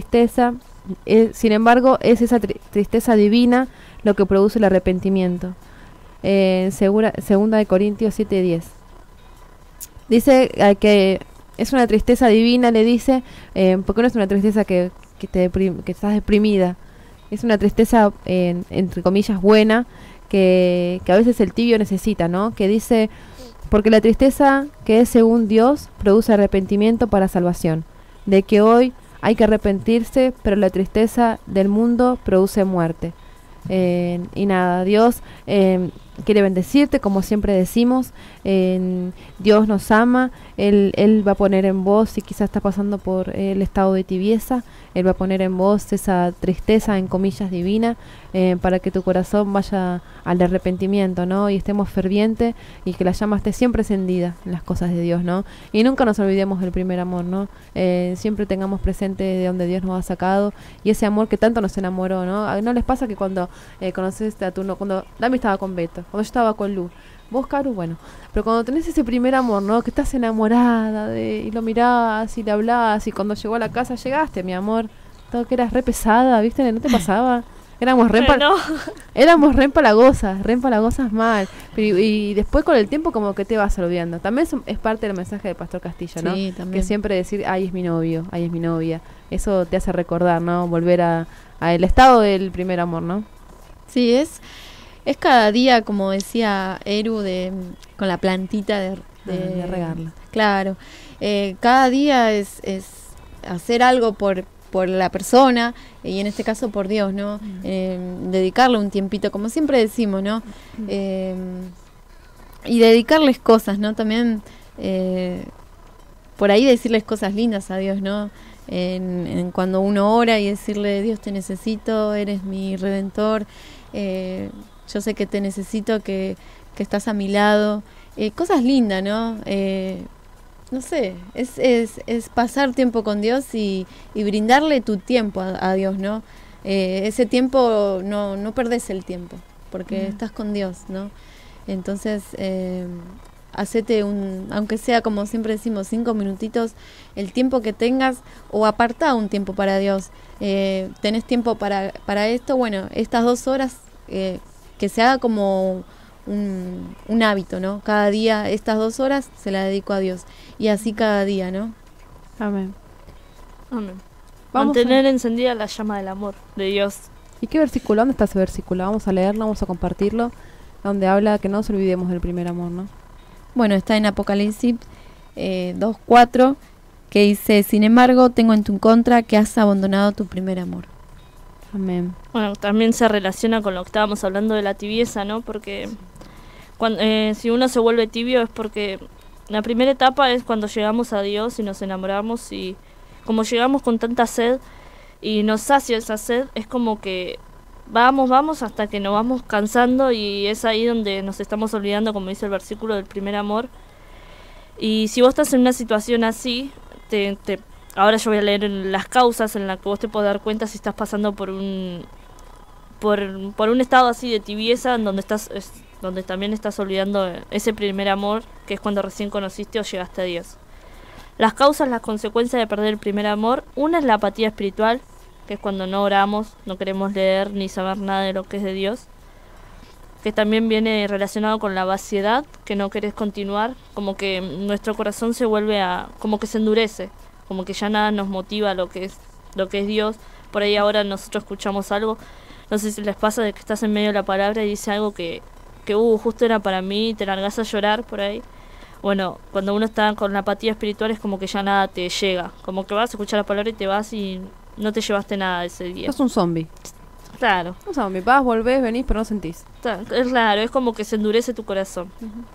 tristeza divina lo que produce el arrepentimiento. Segunda de Corintios 7:10. Dice que es una tristeza divina, le dice, porque no es una tristeza que estás deprimida. Es una tristeza, entre comillas, buena, que a veces el tibio necesita, ¿no? Que dice, porque la tristeza que es según Dios produce arrepentimiento para salvación. De que hoy hay que arrepentirse, pero la tristeza del mundo produce muerte. Y nada, Dios quiere bendecirte, como siempre decimos. Dios nos ama, Él va a poner en vos, si quizás estás pasando por el estado de tibieza, Él va a poner en vos esa tristeza, en comillas, divina, para que tu corazón vaya al arrepentimiento, ¿no? Y estemos fervientes y que la llama esté siempre encendida en las cosas de Dios, ¿no? Y nunca nos olvidemos del primer amor, ¿no? Siempre tengamos presente de donde Dios nos ha sacado y ese amor que tanto nos enamoró, ¿no? ¿No les pasa que cuando conoces a cuando Dami estaba con Beto, cuando yo estaba con Lu, vos, Caru, bueno, pero cuando tenés ese primer amor, ¿no? Que estás enamorada y lo mirás y le hablás y cuando llegó a la casa llegaste, mi amor, todo que eras re pesada, ¿viste? ¿No te pasaba? Éramos re empalagosas mal. Y después con el tiempo como que te vas olvidando. También es parte del mensaje de Pastor Castillo, ¿no? Sí, también. Que siempre decir, ay, es mi novio, ay, es mi novia. Eso te hace recordar, ¿no? Volver a el estado del primer amor, ¿no? Sí, es cada día, como decía Eru, con la plantita de regarla. Claro. Cada día es hacer algo por la persona y en este caso por Dios, ¿no? Dedicarle un tiempito, como siempre decimos, ¿no? Y dedicarles cosas, ¿no? También por ahí decirles cosas lindas a Dios, ¿no? En cuando uno ora y decirle, Dios, te necesito, eres mi redentor, yo sé que te necesito, que estás a mi lado, cosas lindas, ¿no? No sé, es pasar tiempo con Dios y brindarle tu tiempo a Dios, ¿no? Ese tiempo, no perdés el tiempo, porque estás con Dios, ¿no? Entonces, hacete aunque sea como siempre decimos, 5 minutitos, el tiempo que tengas, o apartá un tiempo para Dios. Tenés tiempo para esto, bueno, estas 2 horas, que se haga como un hábito, ¿no? Cada día, estas 2 horas se las dedico a Dios. Y así cada día, ¿no? Amén. Amén. Mantener encendida la llama del amor de Dios. ¿Y qué versículo? ¿Dónde está ese versículo? Vamos a leerlo, vamos a compartirlo, donde habla que no nos olvidemos del primer amor, ¿no? Bueno, está en Apocalipsis 2:4, que dice, sin embargo, tengo en tu contra que has abandonado tu primer amor. Amén. Bueno, también se relaciona con lo que estábamos hablando de la tibieza, ¿no? Porque si uno se vuelve tibio es porque la primera etapa es cuando llegamos a Dios y nos enamoramos, y como llegamos con tanta sed y nos sacia esa sed, es como que vamos hasta que nos vamos cansando, y es ahí donde nos estamos olvidando, como dice el versículo, del primer amor. Y si vos estás en una situación así, ahora yo voy a leer las causas en las que vos te podés dar cuenta si estás pasando por un estado así de tibieza, en donde también estás olvidando ese primer amor, que es cuando recién conociste o llegaste a Dios. Las causas, las consecuencias de perder el primer amor: una es la apatía espiritual, que es cuando no oramos, no queremos leer ni saber nada de lo que es de Dios, que también viene relacionado con la vaciedad, que no querés continuar, como que nuestro corazón se vuelve como que se endurece, como que ya nada nos motiva lo que es Dios. Por ahí ahora nosotros escuchamos algo, no sé si les pasa, de que estás en medio de la palabra y dice algo que justo era para mí, y te largas a llorar por ahí. Bueno, cuando uno está con la apatía espiritual es como que ya nada te llega, como que vas a escuchar la palabra y te vas y no te llevaste nada ese día. Sos un zombie. Claro. O sea, mi paz, volvés, venís, pero no sentís. Claro, es como que se endurece tu corazón.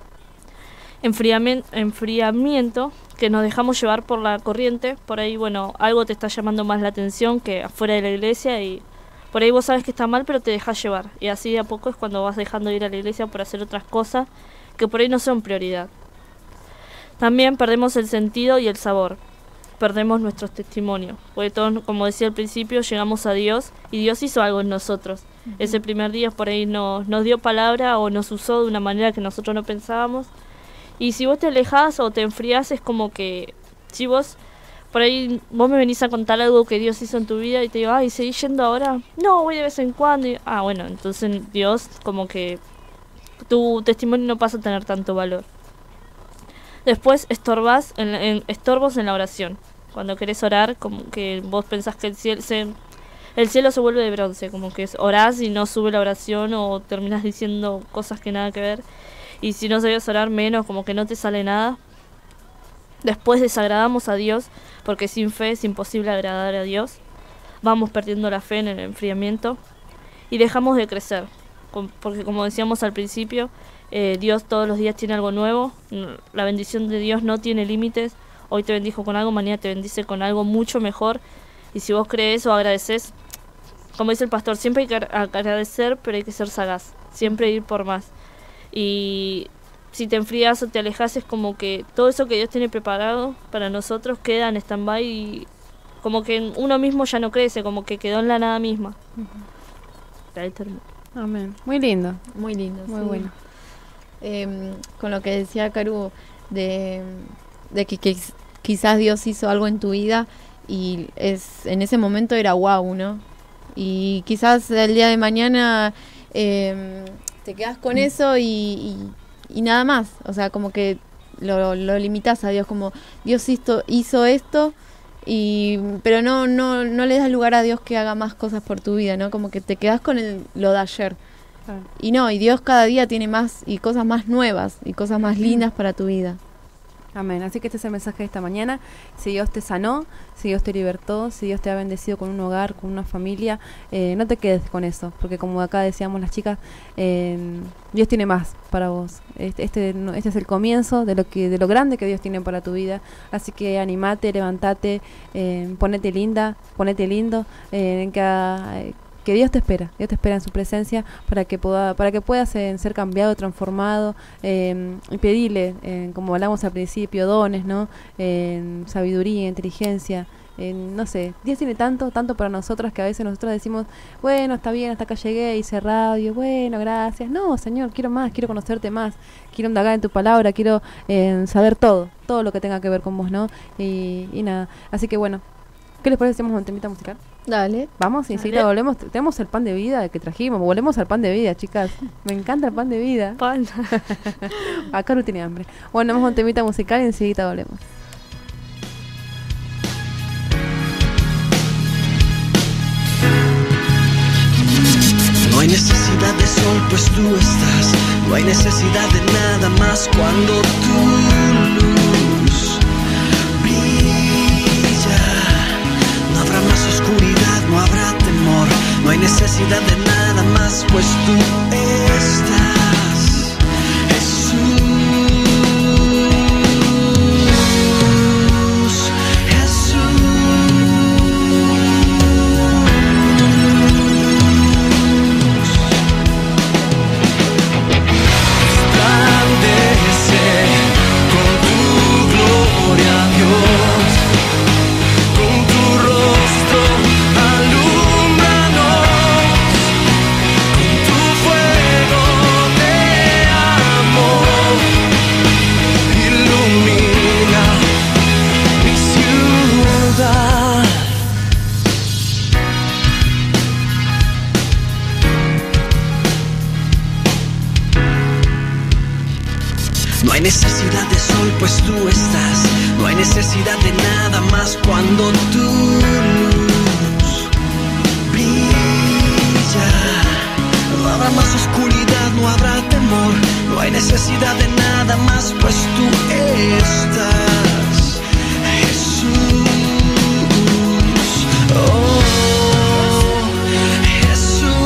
Enfriamiento, que nos dejamos llevar por la corriente. Por ahí, bueno, algo te está llamando más la atención que afuera de la iglesia y por ahí vos sabes que está mal, pero te dejas llevar. Y así de a poco es cuando vas dejando de ir a la iglesia por hacer otras cosas que por ahí no son prioridad. También perdemos el sentido y el sabor. Perdemos nuestros testimonios. Porque todos, como decía al principio, llegamos a Dios y Dios hizo algo en nosotros. Ese primer día por ahí nos dio palabra o nos usó de una manera que nosotros no pensábamos. Y si vos te alejás o te enfriás, es como que si vos por ahí vos me venís a contar algo que Dios hizo en tu vida y te digo, ay, ¿seguís yendo ahora? No, voy de vez en cuando. Y, bueno, entonces Dios como que tu testimonio no pasa a tener tanto valor. Después estorbos en la oración. Cuando querés orar, como que vos pensás que el cielo se vuelve de bronce, como que orás y no sube la oración o terminás diciendo cosas que nada que ver. Y si no sabías orar menos, como que no te sale nada. Después desagradamos a Dios, porque sin fe es imposible agradar a Dios. Vamos perdiendo la fe en el enfriamiento y dejamos de crecer. Porque como decíamos al principio, Dios todos los días tiene algo nuevo. La bendición de Dios no tiene límites. Hoy te bendijo con algo, mañana te bendice con algo mucho mejor. Y si vos crees o agradeces, como dice el pastor, siempre hay que agradecer, pero hay que ser sagaz. Siempre ir por más. Y si te enfrías o te alejas, es como que todo eso que Dios tiene preparado para nosotros queda en stand-by y como que uno mismo ya no crece, como que quedó en la nada misma. Ahí termino. Amén. Muy lindo. Muy lindo, muy sí. bueno. Con lo que decía Caru de que quizás Dios hizo algo en tu vida y en ese momento era guau, ¿no? Y quizás el día de mañana te quedas con eso y nada más. O sea, como que lo limitas a Dios, como Dios hizo esto, pero no le das lugar a Dios que haga más cosas por tu vida, ¿no? Como que te quedas con lo de ayer. Claro. Y Dios cada día tiene más y cosas más nuevas y cosas más lindas para tu vida. Amén. Así que este es el mensaje de esta mañana. Si Dios te sanó, si Dios te libertó, si Dios te ha bendecido con un hogar, con una familia, no te quedes con eso, porque como acá decíamos las chicas, Dios tiene más para vos. Este es el comienzo de lo grande que Dios tiene para tu vida. Así que animate, levantate, ponete linda, ponete lindo, que Dios te espera en su presencia para que puedas ser cambiado, transformado, y pedirle, como hablamos al principio, dones, ¿no? Sabiduría, inteligencia, no sé, Dios tiene tanto para nosotras que a veces nosotros decimos, bueno, está bien, hasta acá llegué, hice radio, bueno, gracias. No, Señor, quiero más, quiero conocerte más, quiero indagar en tu palabra, quiero saber todo lo que tenga que ver con vos, ¿no? Y nada, así que bueno, ¿qué les parece si hacemos un temita musical? Dale. Vamos, y enseguida volvemos. Tenemos el pan de vida que trajimos. Volvemos al pan de vida, chicas. Me encanta el pan de vida. Pan. Acá no tiene hambre. Bueno, vamos a un temita musical y enseguida volvemos. No hay necesidad de sol, pues tú estás. No hay necesidad de nada más cuando tu luz brilla. No habrá más oscuridad, no habrá temor. No hay necesidad de nada más, pues tú estás, Jesús. No hay necesidad de sol, pues tú estás. No hay necesidad de nada más cuando tu luz brilla. No habrá más oscuridad, no habrá temor. No hay necesidad de nada más, pues tú estás, Jesús. Oh, Jesús.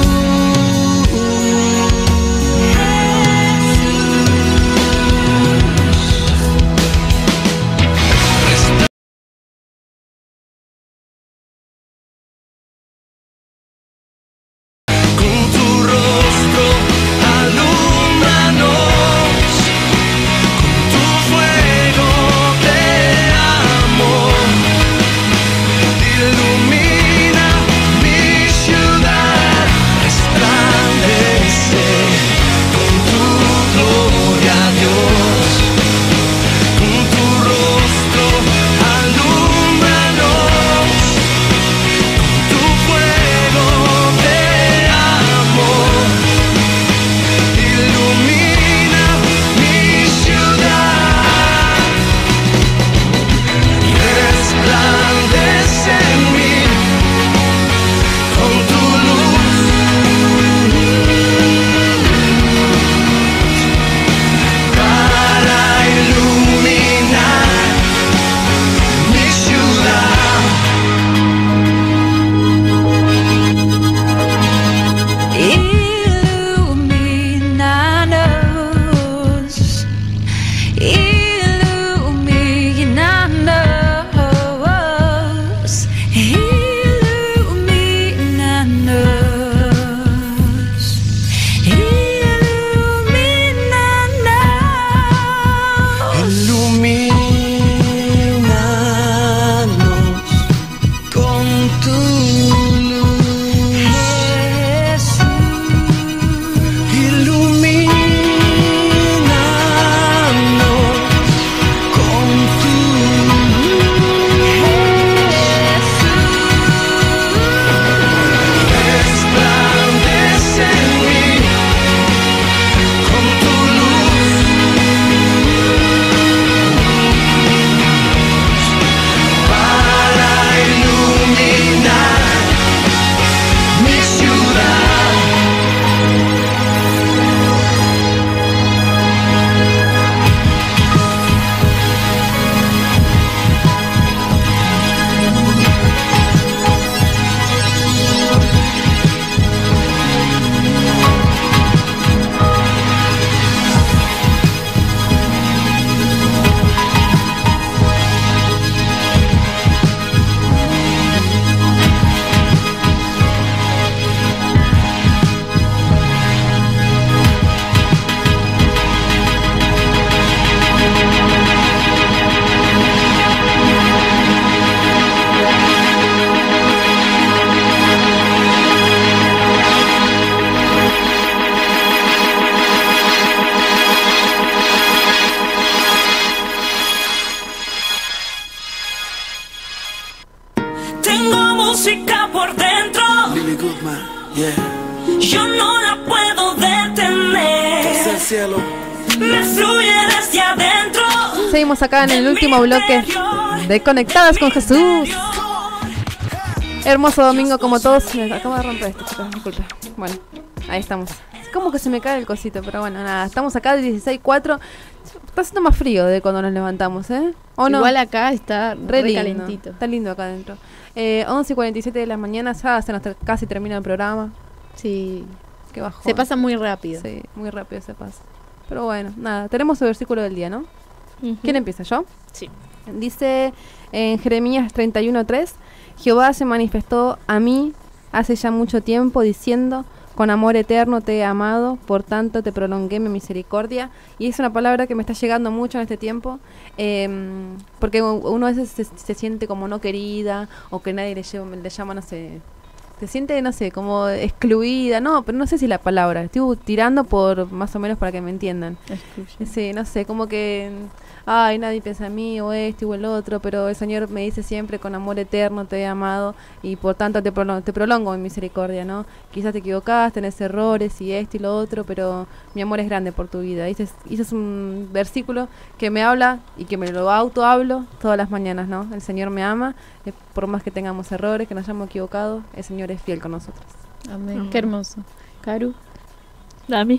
seguimos acá en el último bloque de Conectadas con Jesús. Hermoso domingo como todos. Me acabo de romper esto, chicos, disculpe. Bueno, ahí estamos. Como que se me cae el cosito, pero bueno, nada. Estamos acá de 16:04. Está haciendo más frío de cuando nos levantamos, ¿O no? Igual acá está re lindo. calentito. Está lindo acá adentro. 11:47 de la mañana, ya se nos casi termina el programa. Sí. Qué bajón. Se pasa muy rápido. Sí, muy rápido se pasa. Pero bueno, nada, tenemos el versículo del día, ¿no? ¿Quién empieza? ¿Yo? Sí. Dice en Jeremías 31:3: Jehová se manifestó a mí hace ya mucho tiempo diciendo: con amor eterno te he amado, por tanto te prolongué mi misericordia. Y es una palabra que me está llegando mucho en este tiempo, porque uno a veces se siente como no querida, o que nadie le llama, no sé, se siente, no sé, como excluida, no, pero no sé si la palabra, estoy tirando por más o menos para que me entiendan. Sí, no sé, como que, ay, nadie piensa en mí, o este o el otro, pero el Señor me dice siempre: con amor eterno te he amado, y por tanto te prolongo mi misericordia, ¿no? Quizás te equivocaste, tenés errores y esto y lo otro, pero mi amor es grande por tu vida. Y ese es un versículo que me habla y que me lo auto-hablo todas las mañanas, ¿no? El Señor me ama, por más que tengamos errores, que nos hayamos equivocado, el Señor es fiel con nosotros. Amén. Qué hermoso. Caru. Dami.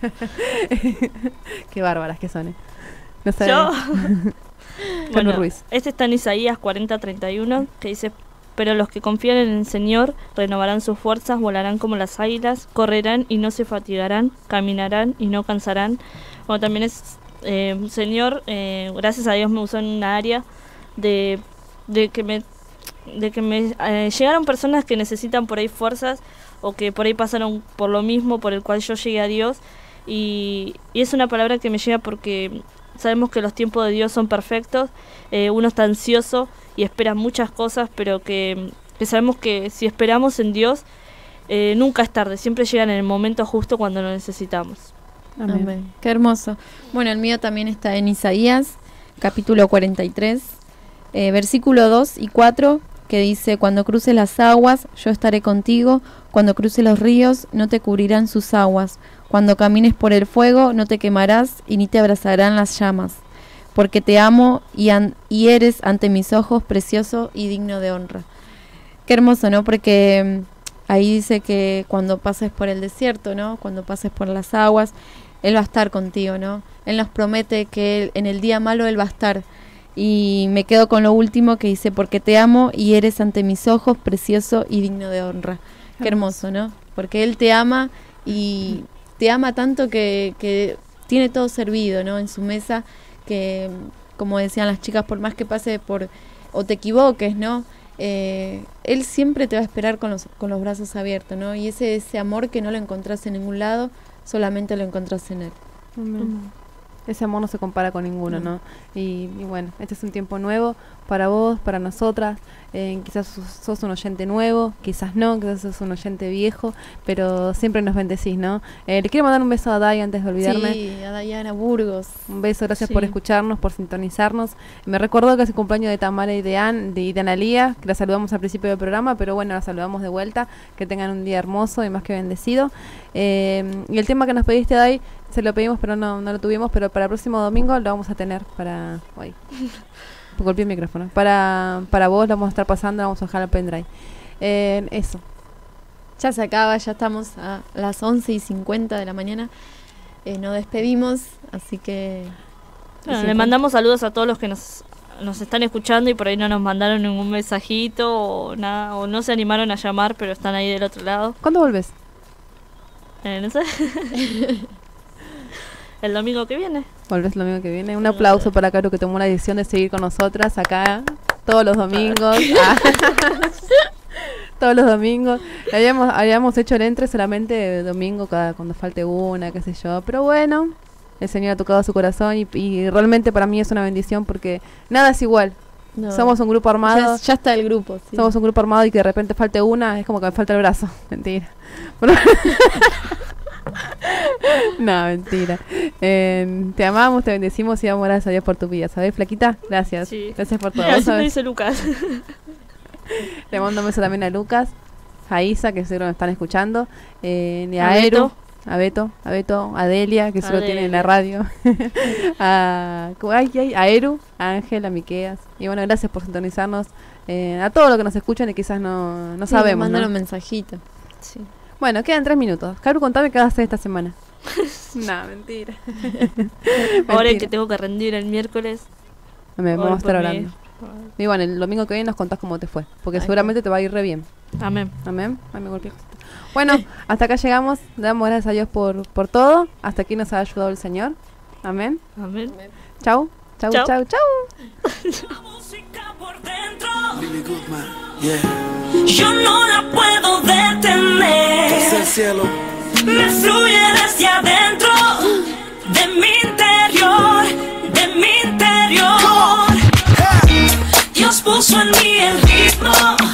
Qué bárbaras que son, No sé. Yo. Bueno, Ruiz. Este está en Isaías 40:31, que dice: pero los que confían en el Señor renovarán sus fuerzas, volarán como las águilas, correrán y no se fatigarán, caminarán y no cansarán. Bueno, también es Señor, gracias a Dios me usó en una área de que me llegaron personas que necesitan por ahí fuerzas, o que por ahí pasaron por lo mismo por el cual yo llegué a Dios, y es una palabra que me llega porque sabemos que los tiempos de Dios son perfectos. Uno está ansioso y espera muchas cosas, pero que sabemos que si esperamos en Dios, nunca es tarde, siempre llegan en el momento justo cuando lo necesitamos. Amén. Amén. Qué hermoso. Bueno, el mío también está en Isaías, capítulo 43, versículo 2 y 4, que dice: cuando cruces las aguas, yo estaré contigo. Cuando cruces los ríos, no te cubrirán sus aguas. Cuando camines por el fuego, no te quemarás y ni te abrazarán las llamas. Porque te amo y eres ante mis ojos precioso y digno de honra. Qué hermoso, ¿no? Porque ahí dice que cuando pases por el desierto, ¿no? Cuando pases por las aguas, Él va a estar contigo, ¿no? Él nos promete que en el día malo Él va a estar. Y me quedo con lo último que dice: porque te amo y eres ante mis ojos precioso y digno de honra. Qué hermoso, ¿no? Porque Él te ama, y te ama tanto que tiene todo servido, ¿no? En su mesa, que, como decían las chicas, por más que pase o te equivoques, ¿no? Él siempre te va a esperar con los brazos abiertos, ¿no? Y ese amor que no lo encontrás en ningún lado, solamente lo encontrás en Él. Ese amor no se compara con ninguno, ¿no? Y bueno, este es un tiempo nuevo para vos, para nosotras. Quizás sos un oyente nuevo, quizás no, quizás sos un oyente viejo, pero siempre nos bendecís, ¿no? Le quiero mandar un beso a Day antes de olvidarme. Sí, a Dayana Burgos. Un beso, gracias por escucharnos, por sintonizarnos. Me recordó que es el cumpleaños de Tamara y de Analía, que la saludamos al principio del programa, pero bueno, la saludamos de vuelta. Que tengan un día hermoso y más que bendecido. Y el tema que nos pediste, Day, se lo pedimos, pero no lo tuvimos, pero para el próximo domingo lo vamos a tener para... Uy, golpeé el micrófono. Para vos lo vamos a estar pasando, vamos a dejar el pendrive. Eso. Ya se acaba, ya estamos a las 11:50 de la mañana. Nos despedimos, así que... Bueno, le mandamos saludos a todos los que nos están escuchando y por ahí no nos mandaron ningún mensajito o nada, o no se animaron a llamar, pero están ahí del otro lado. ¿Cuándo volvés? No sé. El domingo que viene. Volvés el domingo que viene. Un aplauso para Caro, que tomó la decisión de seguir con nosotras acá todos los domingos. Todos los domingos. Habíamos hecho el entre solamente domingo, cuando falte una, qué sé yo. Pero bueno, el Señor ha tocado su corazón y realmente para mí es una bendición, porque nada es igual. No. Somos un grupo armado. Ya está el grupo. Sí. Somos un grupo armado y que de repente falte una, es como que me falta el brazo. Mentira. No, mentira. Te amamos, te bendecimos y damos gracias a Dios por tu vida, ¿sabes, flaquita? Gracias. Sí. Gracias por todo. Así me dice Lucas. Le mando un beso también a Lucas, a Isa, que seguro me están escuchando, y a Eru, a Beto, a Delia, que solo tiene en la radio, a Eru, a Ángel, a Miqueas. Y bueno, gracias por sintonizarnos, a todos los que nos escuchan y quizás no sabemos. Mandan un mensajito. Sí. Bueno, quedan 3 minutos. Caru, contame qué vas a hacer esta semana. No, mentira. Ahora que tengo que rendir el miércoles. Vamos a estar hablando. Y bueno, el domingo que viene nos contás cómo te fue, porque seguramente te va a ir re bien. Amén. Amén. Ay, me golpeé. Bueno, hasta acá llegamos. Damos gracias a Dios por todo. Hasta aquí nos ha ayudado el Señor. Amén. Amén. Chau. Chau, Chau. chau, chau. La música por dentro, yo no la puedo detener. Desde el cielo. Me fluye desde adentro, de mi interior, de mi interior. Dios puso en mí el ritmo,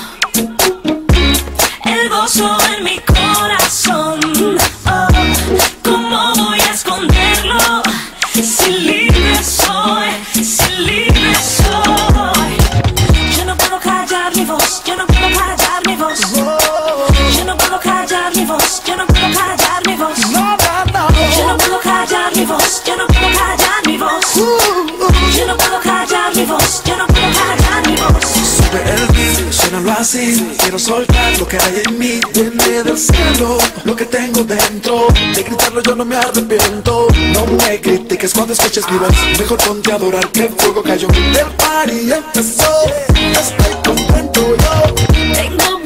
el gozo en mi corazón. Oh, ¿cómo voy a esconderlo? Si libre soy, si libre soy. Yo no puedo callar mi voz, yo no puedo callar mi voz. Yo no puedo callar mi voz, yo no puedo callar mi voz. Yo no puedo callar mi voz, yo no puedo callar mi voz. Yo no puedo callar mi voz, yo no puedo callar mi voz. Sube el beat, suénalo así. Quiero soltar lo que hay en mí. Viene del cielo, lo que tengo dentro. De gritarlo yo no me arrepiento. No me critiques cuando escuches mi voz. Mejor ponte a adorar que el fuego cayó. El party empezó, estoy contento yo. Tengo